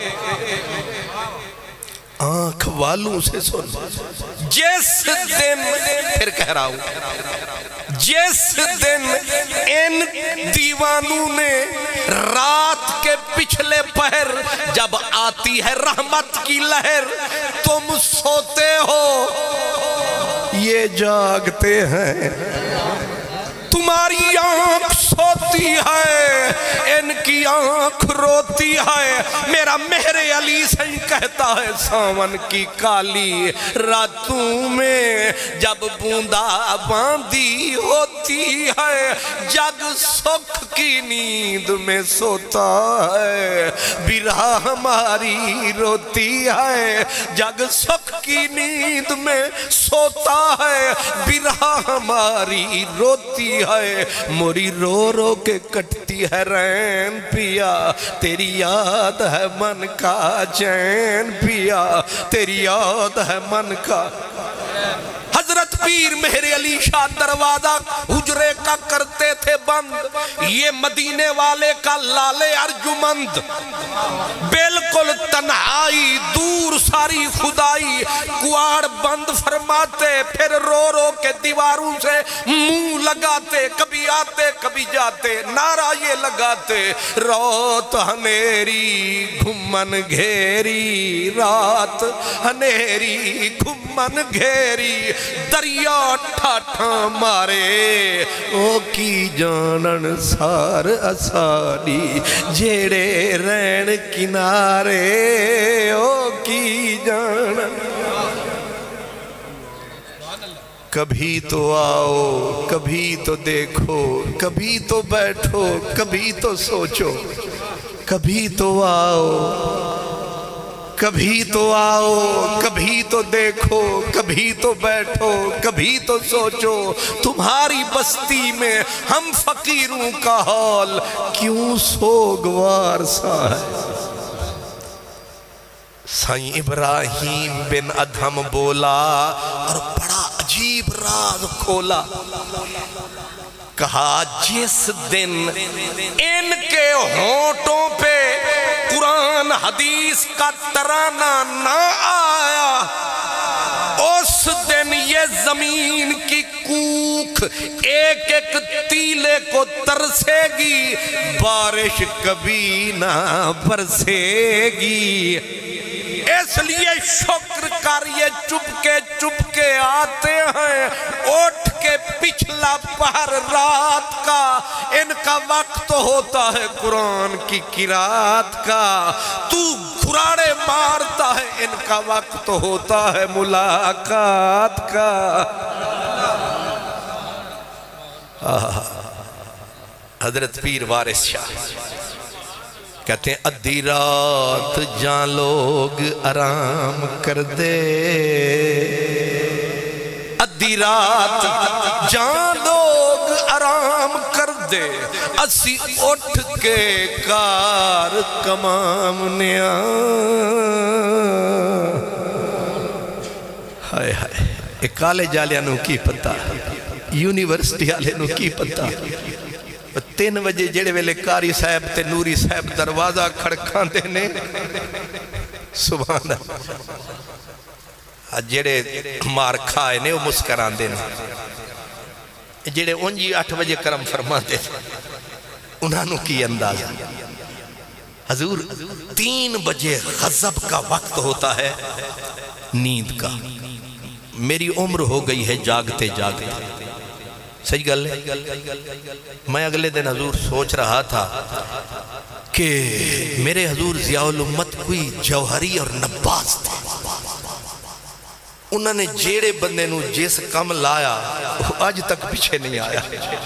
آنکھ والوں سے سن، جس دن، پھر کہہ رہا ہوں، جس دن ان دیوانوں نے رات کے پچھلے پہر جب آتی ہے رحمت کی لہر، تم سوتے ہو یہ جاگتے ہیں، تمہاری آنکھ سوتی ہے ان کی آنکھ روتی ہے۔ میرا مہر علی سن کہتا ہے ساون کی کالی راتوں میں جب بوندا باندی ہوتی ہے، جگ سکھ کی نیند میں سوتا ہے، برہا ہماری روتی ہے، جگ سکھ کی نیند میں سوتا ہے، برہا ہماری روتی ہے، موری رو رو کے کٹتی ہے رین پیا، تیری یاد ہے من کا چین پیا، تیری یاد ہے من کا۔ حضرت پیر مہر علی شاہ دروازہ حجرے کا کرتے تھے بند، یہ مدینے والے کا لال ارجمند، بالکل تنہائی دور ساری خدائی، کواڑ بند فرماتے، پھر رو رو کے دیواروں سے منہ لگاتے، کبھی آتے کبھی جاتے، نعرہ یہ لگاتے، رات ہنیری گھمن گھیری، رات ہنیری گھمن گھیری، دریا ٹھاٹھا مارے او کی جانن سار اسانی، جیڑے رین کنارے او کی جانن کبھی تو آؤ کبھی تو دیکھو کبھی تو بیٹھو کبھی تو سوچو کبھی تو آؤ کبھی تو آؤ کبھی تو دیکھو کبھی تو بیٹھو کبھی تو سوچو تمہاری بستی میں ہم فقیروں کا حال کیوں سوگوار سا ہے سائیں ابراہیم بن ادھم بولا اور بڑا عجیب راز کھولا کہا جس دن ان کے ہونٹوں پہ قرآن حدیث کا ترانہ نہ آیا اس دن یہ زمین کی کوکھ ایک ایک تیلے کو ترسے گی بارش کبھی نہ برسے گی اس لیے شکر کر یہ چپ کے آتے ہیں اٹھ کے پچھلا پہر رات کا ان کا وقت ہوتا ہے قرآن کی قرات کا تو گھراڑے مارتا ہے ان کا وقت ہوتا ہے ملاقات کا حضرت پیر وارث شاہ کہتے ہیں ادھی رات جان لوگ آرام کر دے ادھی رات جان لوگ آرام کر دے اسی اٹھ کے کار کمامنیا ہائے ہائے ایک کالج آلیاں نو کی پتا یونیورسٹی آلیاں نو کی پتا 3 بجے جڑے ویلے کاری صاحب تے نوری صاحب دروازہ کھڑکاں دینے سبحان اللہ جڑے مار کھائے نے وہ مسکران دینے جڑے انجی 8 بجے کرم فرما دے انہوں کی اندازہ حضور 3 بجے غضب کا وقت ہوتا ہے نیند کا میری عمر ہو گئی ہے جاگتے جاگتے صحیح گل ہے میں اگلے دن حضور سوچ رہا تھا کہ میرے حضور ضیاء الامت کوئی جوہری اور نباز تھے انہوں نے جیڑے بندے نو جس کم لایا آج تک پیچھے نہیں آیا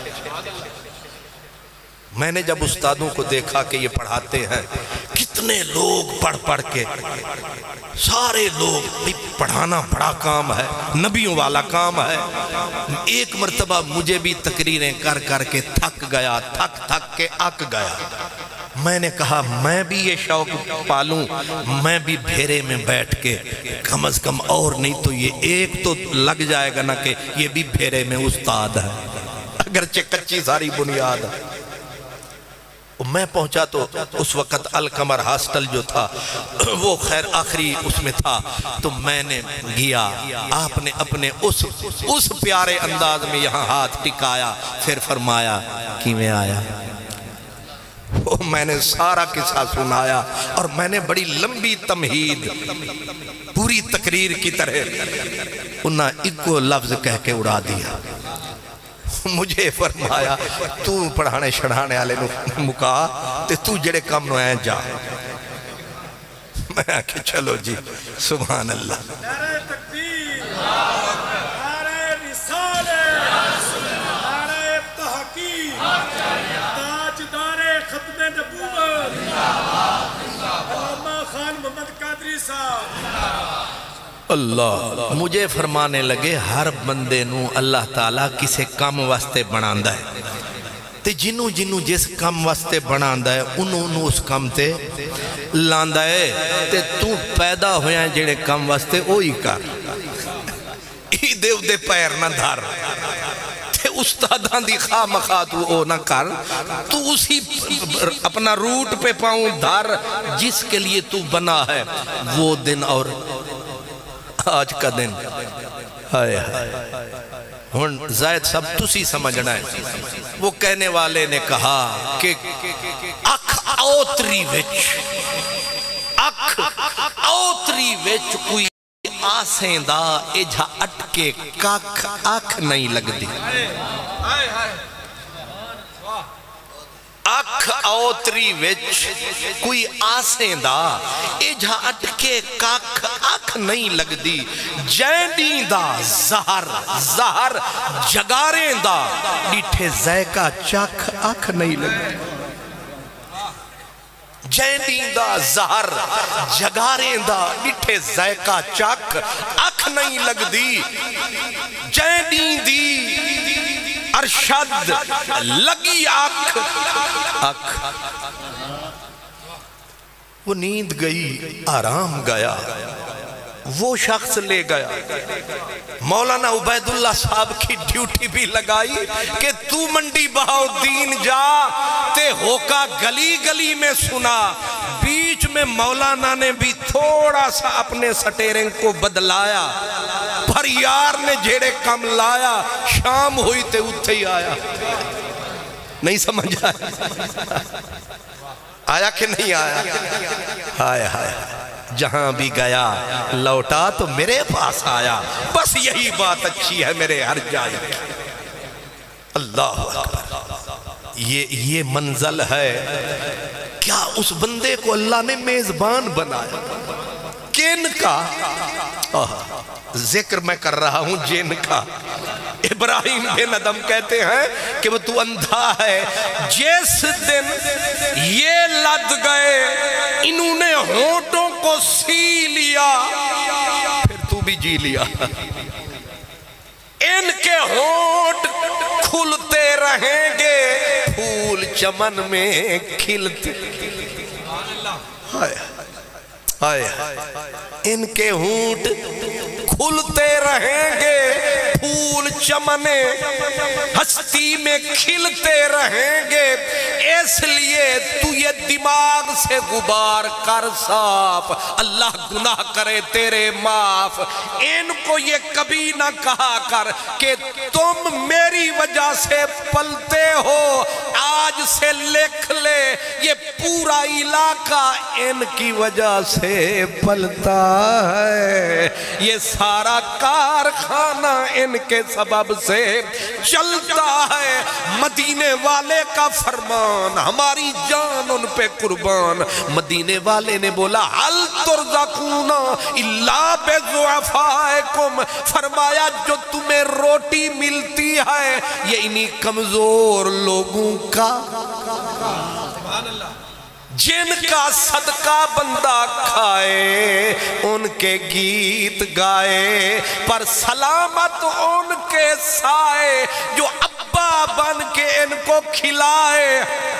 میں نے جب استادوں کو دیکھا کہ یہ پڑھاتے ہیں کتنے لوگ پڑھ کے سارے لوگ پڑھانا بڑا کام ہے نبیوں والا کام ہے ایک مرتبہ مجھے بھی تقریریں کر کے تھک کے اک گیا میں نے کہا میں بھی یہ شوق پالوں میں بھی بھیرے میں بیٹھ کے کم از کم اور نہیں تو یہ ایک تو لگ جائے گا نا کہ یہ بھی بھیرے میں استاد ہے اگرچہ کچی ساری بنیاد ہے میں پہنچا تو اس وقت القمر ہاسٹل جو تھا وہ خیر آخری اس میں تھا تو میں نے گیا آپ نے اپنے اس پیارے انداز میں یہاں ہاتھ ٹکایا پھر فرمایا کی میں آیا میں نے سارا قصہ سنایا اور میں نے بڑی لمبی تمہید پوری تقریر کی طرح انہاں ایکو لفظ کہہ کے اڑا دیا مجھے فرمایا تو پڑھانے شڑھانے آلے نو مکا تے تو جڑے کم نو آئیں جا میں آکے چلو جی سبحان اللہ
نعرہ تکبیر نعرہ رسالت نعرہ تحقیق تاجدار ختم نبوت علامہ خان محمد قادری صاحب
اللہ مجھے فرمانے لگے ہر بندے نو اللہ تعالیٰ کسے کم واسطے بناندہ ہے تے جنو جس کم واسطے بناندہ ہے انہوں اس کم تے لاندہ ہے تے تو پیدا ہویا جڑے کم واسطے اوہی کر دے پیر نہ دھر تے استادان دی خواہ مخواہ تو او نہ کر تو اسی اپنا روٹ پہ پاؤں دھر جس کے لیے تو بنا ہے وہ دن اور آج کا دن ہائے ہن زائد سب تسی سمجھنا ہے وہ کہنے والے نے کہا کہ اکھ اوتری وچ کوئی آسیں دا اجھا اٹکے کاکھ آکھ نہیں لگ دی اکھ اوتری وچ کوئی آسیں دا اجھا اٹکے کاکھ آکھ اکھ نہیں لگ دی جیندیں دا زہر زہر جگاریں دا ڈیٹھے ذائقہ چکھ اکھ نہیں لگ دی جیندیں دا زہر جگاریں دا ڈیٹھے ذائقہ چکھ اکھ نہیں لگ دی جیندیں دی ارشد لگی اکھ وہ نیند گئی آرام گیا وہ شخص لے گیا مولانا عبید اللہ صاحب کی ڈیوٹی بھی لگائی کہ تو منڈی بہاؤدین جا تے ہوکا گلی گلی میں سنا بیچ میں مولانا نے بھی تھوڑا سا اپنے سٹیرنگ کو بدلایا پر یار نے جھیڑے کم لایا شام ہوئی تے اتھے ہی آیا نہیں سمجھ آیا کہ نہیں آیا آیا جہاں بھی گیا لوٹا تو میرے پاس آیا بس یہی بات اچھی ہے میرے ہر جائے اللہ اکبر یہ منزل ہے کیا اس بندے کو اللہ نے میزبان بنایا کن کا ذکر میں کر رہا ہوں جن کا ابراہیم بن ادم کہتے ہیں کہ وہ تو اندھا ہے جس دن یہ لد گئے انہوں نے ہونٹوں کو سی لیا پھر تو بھی جی لیا ان کے ہونٹ کھلتے رہیں گے پھول چمن میں کھلتے ان کے ہونٹ کھلتے رہیں گے پھول چمنے ہستی میں کھلتے رہیں گے اس لیے تو یہ دماغ سے غبار کر صاف اللہ گناہ کرے تیرے معاف ان کو یہ کبھی نہ کہا کر کہ تم میری وجہ سے پلتے ہو آج سے لکھ لے یہ پورا علاقہ ان کی وجہ سے پلتا ہے یہ سارا کارخانہ ان کے سبب سے چلتا ہے مدینے والے کا فرمان ہماری جان ان پہ قربان مدینے والے نے بولا حل ترزقون الا بضعفائکم فرمایا جو تمہیں روٹی ملتی ہے یہ انہی کمزور لوگوں کا جن کا صدقہ بندہ کھائے ان کے گیت گائے پر سلامت ان کے سائے جو ابا بن کے ان کو کھلائے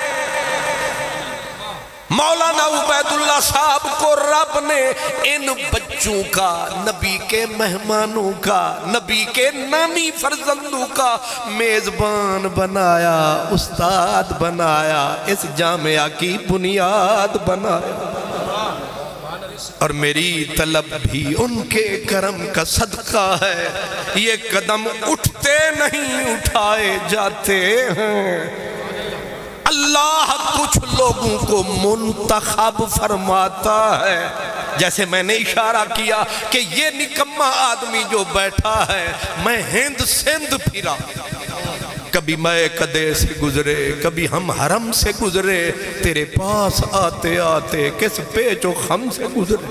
مولانا عبید اللہ صاحب کو رب نے ان بچوں کا نبی کے مہمانوں کا نبی کے نامی فرزندوں کا میزبان بنایا استاد بنایا اس جامعہ کی بنیاد بنایا اور میری طلب بھی ان کے کرم کا صدقہ ہے یہ قدم اٹھتے نہیں اٹھائے جاتے ہیں اللہ کچھ لوگوں کو منتخب فرماتا ہے جیسے میں نے اشارہ کیا کہ یہ نکمہ آدمی جو بیٹھا ہے میں ہند سندھ پھرا کبھی میں قدے سے گزرے کبھی ہم حرم سے گزرے تیرے پاس آتے آتے کس پیچ و خم سے گزرے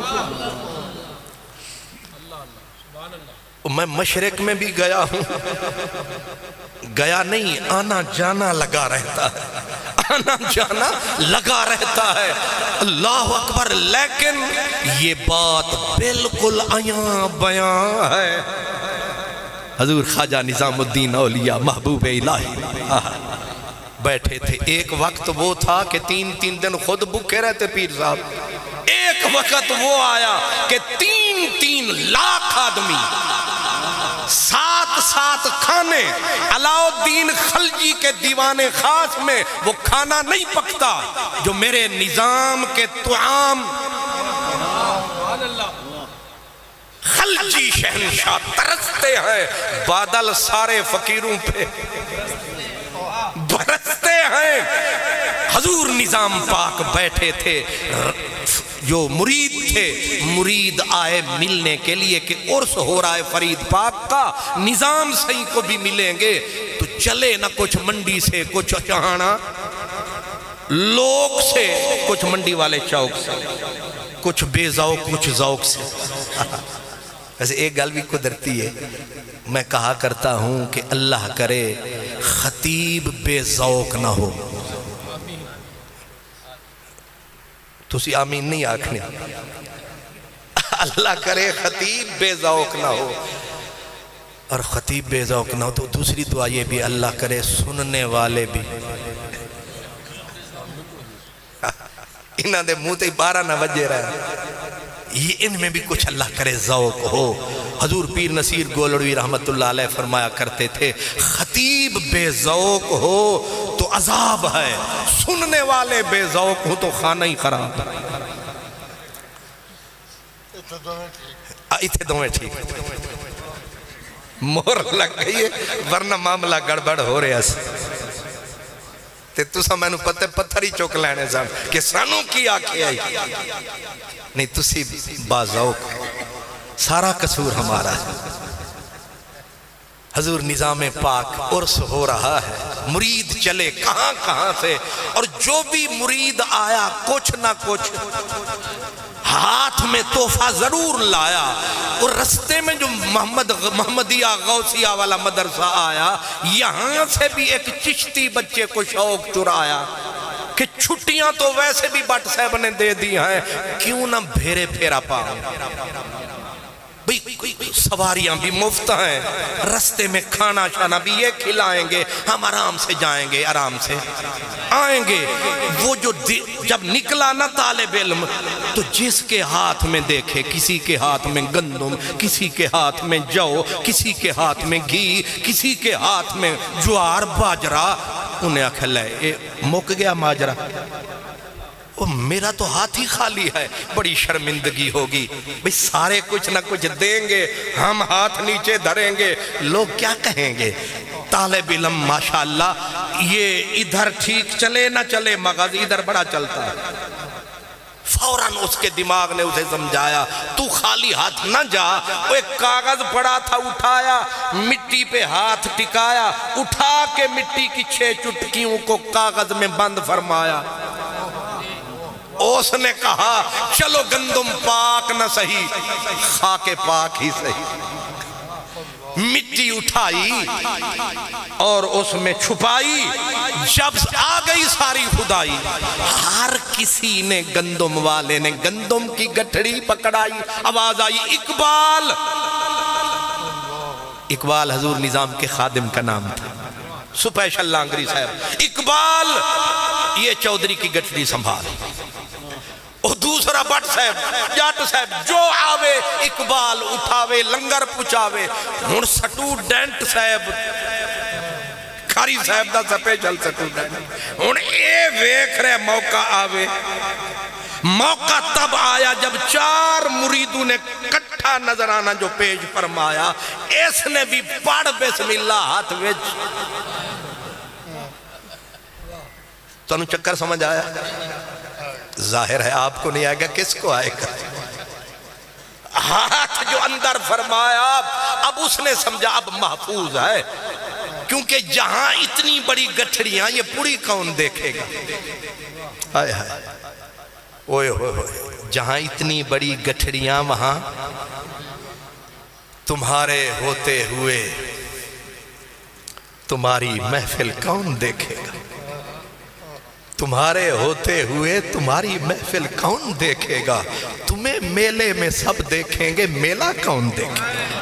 میں مشرق میں بھی گیا ہوں گیا نہیں آنا جانا لگا رہتا ہے آنا جانا لگا رہتا ہے اللہ اکبر لیکن یہ بات بالکل عیاں بیاں ہے حضور خواجہ نظام الدین اولیاء محبوب الہی بیٹھے تھے ایک وقت وہ تھا کہ تین دن خود بکے رہتے پیر صاحب ایک وقت وہ آیا کہ 3 لاکھ آدمی 7 کھانے علاؤ الدین خلجی کے دیوان خاص میں وہ کھانا نہیں پکتا جو میرے نظام کے طعام خلجی شہنشاہ ترستے ہیں بادل سارے فقیروں پہ برستے ہیں حضور نظام پاک بیٹھے تھے جو مرید تھے مرید آئے ملنے کے لیے کہ عرس ہو رہا ہے فرید پاک کا نظام صحیح کو بھی ملیں گے تو چلے نہ کچھ منڈی سے کچھ چہانا لوگ سے کچھ منڈی والے چوک سے کچھ بے ذوق کچھ ذوق سے. ویسے ایک گل بھی قدرتی ہے، میں کہا کرتا ہوں کہ اللہ کرے خطیب بے ذوق نہ ہو. تسی آمین نہیں آکھنے. اللہ کرے خطیب بے ذوق نہ ہو، اور خطیب بے ذوق نہ ہو تو دوسری دعا یہ بھی اللہ کرے سننے والے بھی انہاں دے منہ تے 12 نہ وجے رہے، یہ ان میں بھی کچھ اللہ کرے ذوق ہو. حضور پیر نصیر گولڑوی رحمت اللہ علیہ فرمایا کرتے تھے خطیب بے ذوق ہو تو عذاب ہے، سننے والے بے ذوق ہو تو خانہ ہی خراب. ایتھے دوئے ٹھیک مور لگ گئی ہے، ورنہ معاملہ گڑبڑ ہو رہے ہیں. تے تسا میں نو پتے پتھر ہی چوک لینے سان کہ سانو کی آکھے آئی نہیں. تسی بازوق، سارا قصور ہمارا ہے. حضور نظام پاک عرس ہو رہا ہے، مرید چلے کہاں کہاں سے، اور جو بھی مرید آیا کچھ نہ کچھ ہاتھ میں تحفہ ضرور لایا. اور رستے میں جو محمدیہ غوثیہ والا مدرسہ آیا، یہاں سے بھی ایک چشتی بچے کو شوق چرایا کہ چھٹیاں تو ویسے بھی بٹ صاحب نے دے دی ہیں، کیوں نہ بھیرے پھیرا پاؤں. سواریاں بھی مفت ہیں، رستے میں کھانا شانا بھی یہ کھلائیں گے، ہم آرام سے جائیں گے آرام سے آئیں گے. وہ جو جب نکلا نا طالب علم تو جس کے ہاتھ میں دیکھے، کسی کے ہاتھ میں گندم، کسی کے ہاتھ میں جو، کسی کے ہاتھ میں گھی، کسی کے ہاتھ میں جوار باجرہ، انہیں آکھا لے مک گیا ماجرہ، میرا تو ہاتھ ہی خالی ہے. بڑی شرمندگی ہوگی. بھئی سارے کچھ نہ کچھ دیں گے، ہم ہاتھ نیچے دھریں گے، لوگ کیا کہیں گے. طالب علم ماشاءاللہ یہ ادھر ٹھیک چلے نہ چلے، مغز ادھر بڑا چلتا ہے. فوراً اس کے دماغ نے اسے سمجھایا تو خالی ہاتھ نہ جا. وہ ایک کاغذ پڑا تھا، اٹھایا، مٹی پہ ہاتھ ٹکایا، اٹھا کے مٹی کی 6 چٹکیوں کو کاغذ میں بند فرمایا. اس نے کہا چلو گندم پاک نہ سہی، خاک پاک ہی سہی. مٹی اٹھائی اور اس میں چھپائی. جب آ گئی ساری خدائی، ہر کسی نے گندم والے نے گندم کی گٹھڑی پکڑائی. آواز آئی اقبال. اقبال حضور نظام کے خادم کا نام تھا، سپیشل لانگری صاحب. اقبال یہ چودھری کی گٹھڑی سنبھال. اور دوسرا بٹ صاحب، جاٹ صاحب، جو آوے اقبال اٹھاوے لنگر پچاوے. ہن سٹوڈنٹ صاحب، کھاری صاحب دا سپیشل سٹوڈنٹ، ہن اے ویکھ رہے موقع آوے. موقع تب آیا جب 4 مریدوں نے کٹھا نظرانہ جو پیش فرمایا. اس نے بھی پڑھ بسم اللہ ہاتھ وچ. تو انہوں چکر سمجھ آیا؟ ظاہر ہے آپ کو نہیں آئے گا، کس کو آئے گا؟ ہاتھ جو اندر فرمایا، اب اس نے سمجھا اب محفوظ ہے، کیونکہ جہاں اتنی بڑی گٹھڑیاں یہ پوری کون دیکھے گا. آئے ہائے اوئے ہوئے ہوئے، جہاں اتنی بڑی گٹھڑیاں وہاں تمہارے ہوتے ہوئے تمہاری محفل کون دیکھے گا. تمہارے ہوتے ہوئے تمہاری محفل کون دیکھے گا. تمہیں میلے میں سب دیکھیں گے، میلہ کون دیکھے گا.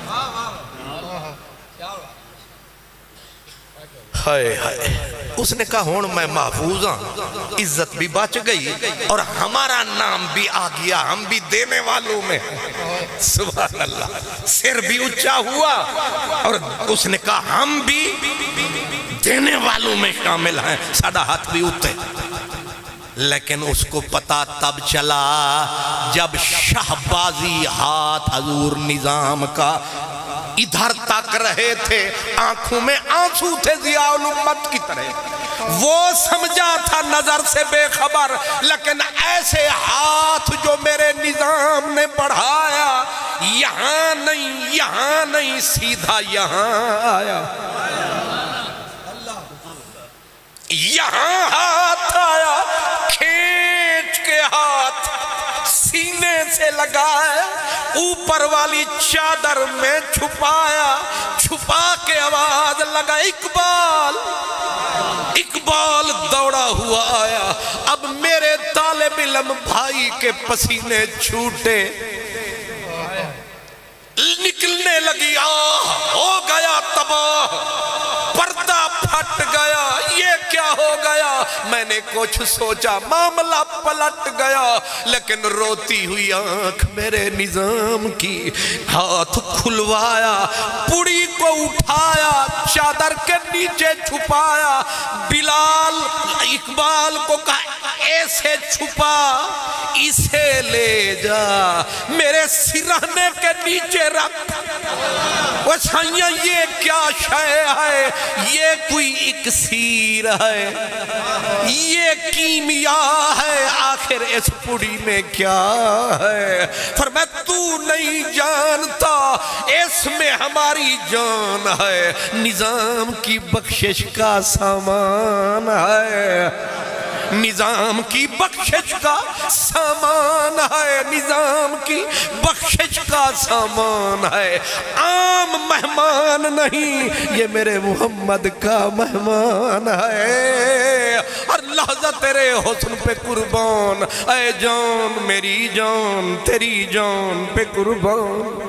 ہائے ہائے. اس نے کہا ہون میں محفوظ ہوں، عزت بھی بچ گئی اور ہمارا نام بھی آ گیا، ہم بھی دینے والوں میں. سبحان اللہ. سر بھی اونچا ہوا اور اس نے کہا ہم بھی دینے والوں میں شامل ہیں، ساڑھا ہاتھ بھی اٹھتے. لیکن اس کو پتا تب چلا جب شہبازی ہاتھ حضور نظام کا ادھر تک رہے تھے، آنکھوں میں آنسو تھے ضیاء الامت کی طرح. وہ سمجھا تھا نظر سے بے خبر، لیکن ایسے ہاتھ جو میرے نظام نے بڑھایا، یہاں نہیں سیدھا یہاں آیا. یہاں ہاتھ آیا، کھینچ کے ہاتھ ایسے لگایا اوپر والی چادر میں چھپایا چھپا کے آواز لگا اقبال اقبال دوڑا ہوا آیا اب میرے طالب علم بھائی کے پسینے چھوٹے نکلنے لگی ہو گیا تباہ پردہ پھٹ گیا یہ کیا ہو گیا میں نے کچھ سوچا معاملہ پلٹ گیا لیکن روتی ہوئی آنکھ میرے نظام کی ہاتھ کھلوایا پڑی کو اٹھایا چادر کے نیچے چھپایا بلال اقبال کو کہا ایسے چھپا اسے لے جا میرے سرہنے کے نیچے رکھ وہ سائیاں یہ کیا شے ہے یہ کوئی اکسیر ہے یہ کیمیا ہے آخر اس پڑی میں کیا ہے فرمایا تو نہیں جانتا اس میں ہماری جان ہے نظام کی بخشش کا سامان ہے نظام کی بخشش کا سامان ہے نظام کی بخشش کا سامان ہے عام مہمان نہیں یہ میرے محمد کا مہمان ہے اور لحظہ تیرے حسن پہ قربان اے جان میری جان تیری جان پہ قربان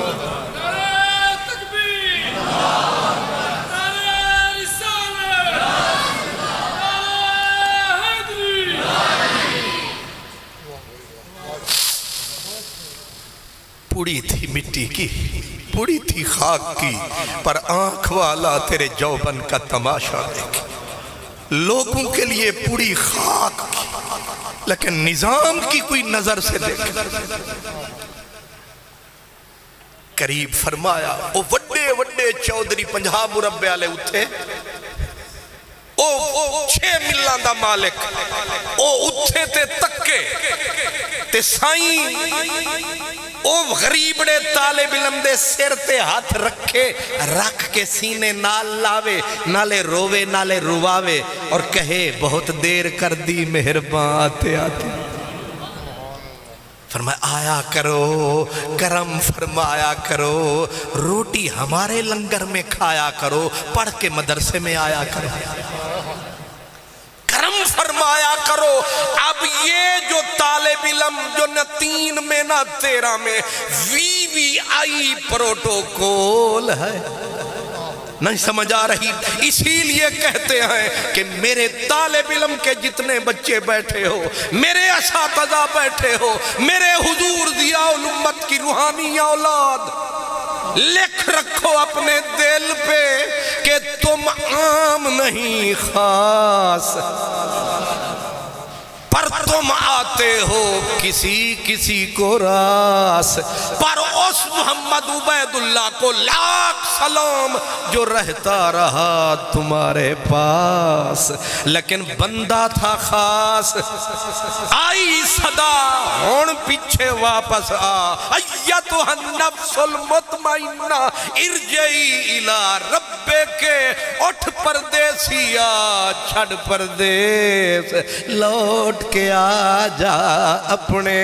پڑی تھی مٹی کی پڑی تھی خاک کی پر آنکھ والا تیرے جوبن کا تماشا دیکھ لوگوں کے لیے پڑی خاک کی لیکن نظام کی کوئی نظر سے دیکھ قریب فرمایا او وڈے وڈے چودھری 50 مربع والے اٹھے او 6 ملان دا مالک او اٹھے تے تکے تے سائیں او غریبڑے طالب علم دے سر تے ہاتھ رکھے رکھ کے سینے نال لاوے نالے روے نالے رواوے اور کہے بہت دیر کر دی مہربان آتے آتے فرمایا آیا کرو کرم فرمایا کرو روٹی ہمارے لنگر میں کھایا کرو پڑھ کے مدرسے میں آیا کرو کرم فرمایا کرو اب یہ جو طالب علم جو نہ 3 میں نہ 13 میں VVI پروٹوکول ہے نہیں سمجھ آ رہی اسی لیے کہتے ہیں کہ میرے طالب علم کے جتنے بچے بیٹھے ہو میرے اساتذہ بیٹھے ہو میرے حضور ضیاء الامت کی روحانی اولاد لکھ رکھو اپنے دل پہ کہ تم عام نہیں خاص پر تم آتے ہو کسی کسی کو راس پر اس محمد عبید اللہ کو لاکھ سلام جو رہتا رہا تمہارے پاس لیکن بندہ تھا خاص آئی صدا ہون پیچھے واپس ایتھا النفس المطمئنہ ارجعی الى ربے کے اٹھ پردیسیا چھڑ پردیس لوٹ کے آ جا اپنے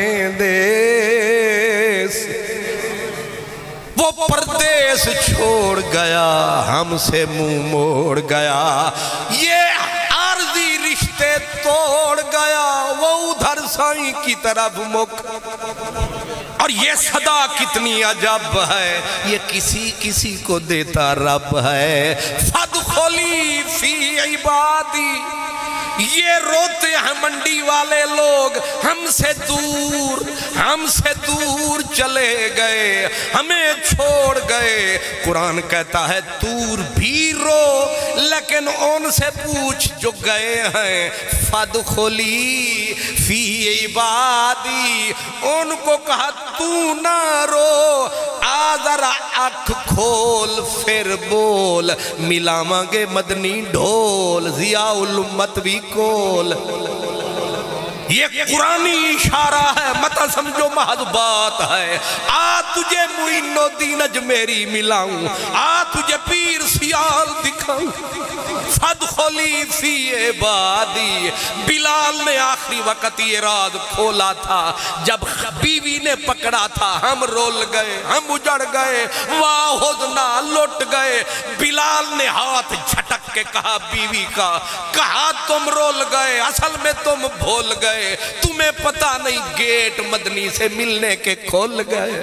دیس وہ پردیس چھوڑ گیا ہم سے منہ موڑ گیا یہ عارضی رشتے توڑ گیا وہ ادھر سائیں کی طرف مک اور یہ صدا کتنی عجب ہے یہ کسی کسی کو دیتا رب ہے فادخلی فی عبادی یہ روتے ہیں منڈی والے لوگ ہم سے دور چلے گئے ہمیں چھوڑ گئے قرآن کہتا ہے دور بھی رو لیکن ان سے پوچھ جو گئے ہیں فادخلی فی عبادی ان کو کہا تو نہ رو ذرا اکھ کھول پھر بول ملاوانگے مدنی ڈھول ضیاء الامت بھی کول یہ قرآنی اشارہ ہے متا سمجھو محض بات ہے تجھے معین الدین اجمیری ملاؤں تجھے پیر سیال دکھاؤں فادخلی فی عبادی بلال نے آخری وقت یہ راز کھولا تھا جب بیوی نے پکڑا تھا، ہم رول گئے، ہم اجڑ گئے، واہ حزنا لٹ گئے۔ بلال نے ہاتھ جھٹک کے کہا بیوی کا، کہا تم رول گئے، اصل میں تم بھول گئے، تمہیں پتہ نہیں گیٹ مدنی سے ملنے کے کھول گئے۔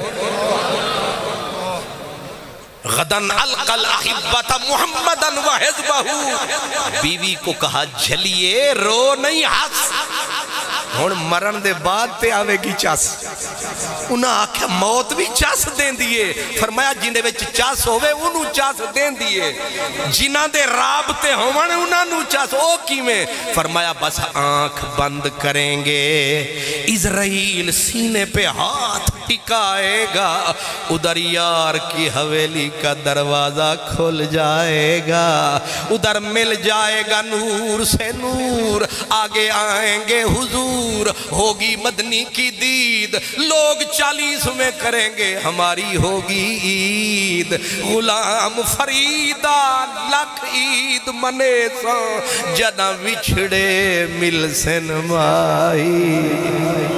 غدن القل احبت محمدن و حزبہو، بیوی کو کہا جھلیے رو نہیں ہس، ہون مرن دے بعد تے آوے گی چاس۔ انہاں آکھا موت بھی چاس دیں دیئے، فرمایا جنہیں وچ چاس ہوئے انہوں چاس دیں دیئے، جنہاں دے رابطے ہوئے انہاں نو چاس او کی میں، فرمایا بس آنکھ بند کریں گے، اسرائیل سینے پہ ہاتھ ٹکائے گا، ادھر یار کی حویلی کا دروازہ کھل جائے گا، ادھر مل جائے گا نور سے نور، آگے آئیں گے حضور، ہوگی مدنی کی دید، لوگ 40 میں کریں گے ہماری ہوگی عید، غلام فریدہ لکھ عید منے سا جدہ وچھڑے مل سنمائی۔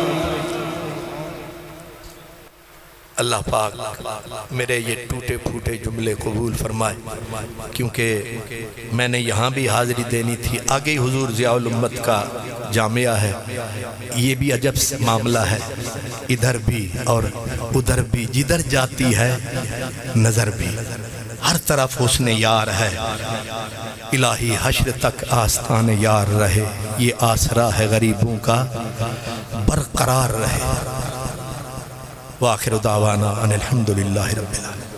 اللہ پاک میرے یہ ٹوٹے پھوٹے جملے قبول فرمائے، کیونکہ میں نے یہاں بھی حاضری دینی تھی، آگے حضور ضیاء الامت کا جامعہ ہے، یہ بھی عجب معاملہ ہے، ادھر بھی اور ادھر بھی، جدھر جاتی ہے نظر بھی، ہر طرف حسن یار ہے، الہی حشر تک آستان یار رہے، یہ آسرا ہے غریبوں کا برقرار رہے۔ وآخر دعوانا ان الحمدللہ رب العالمین۔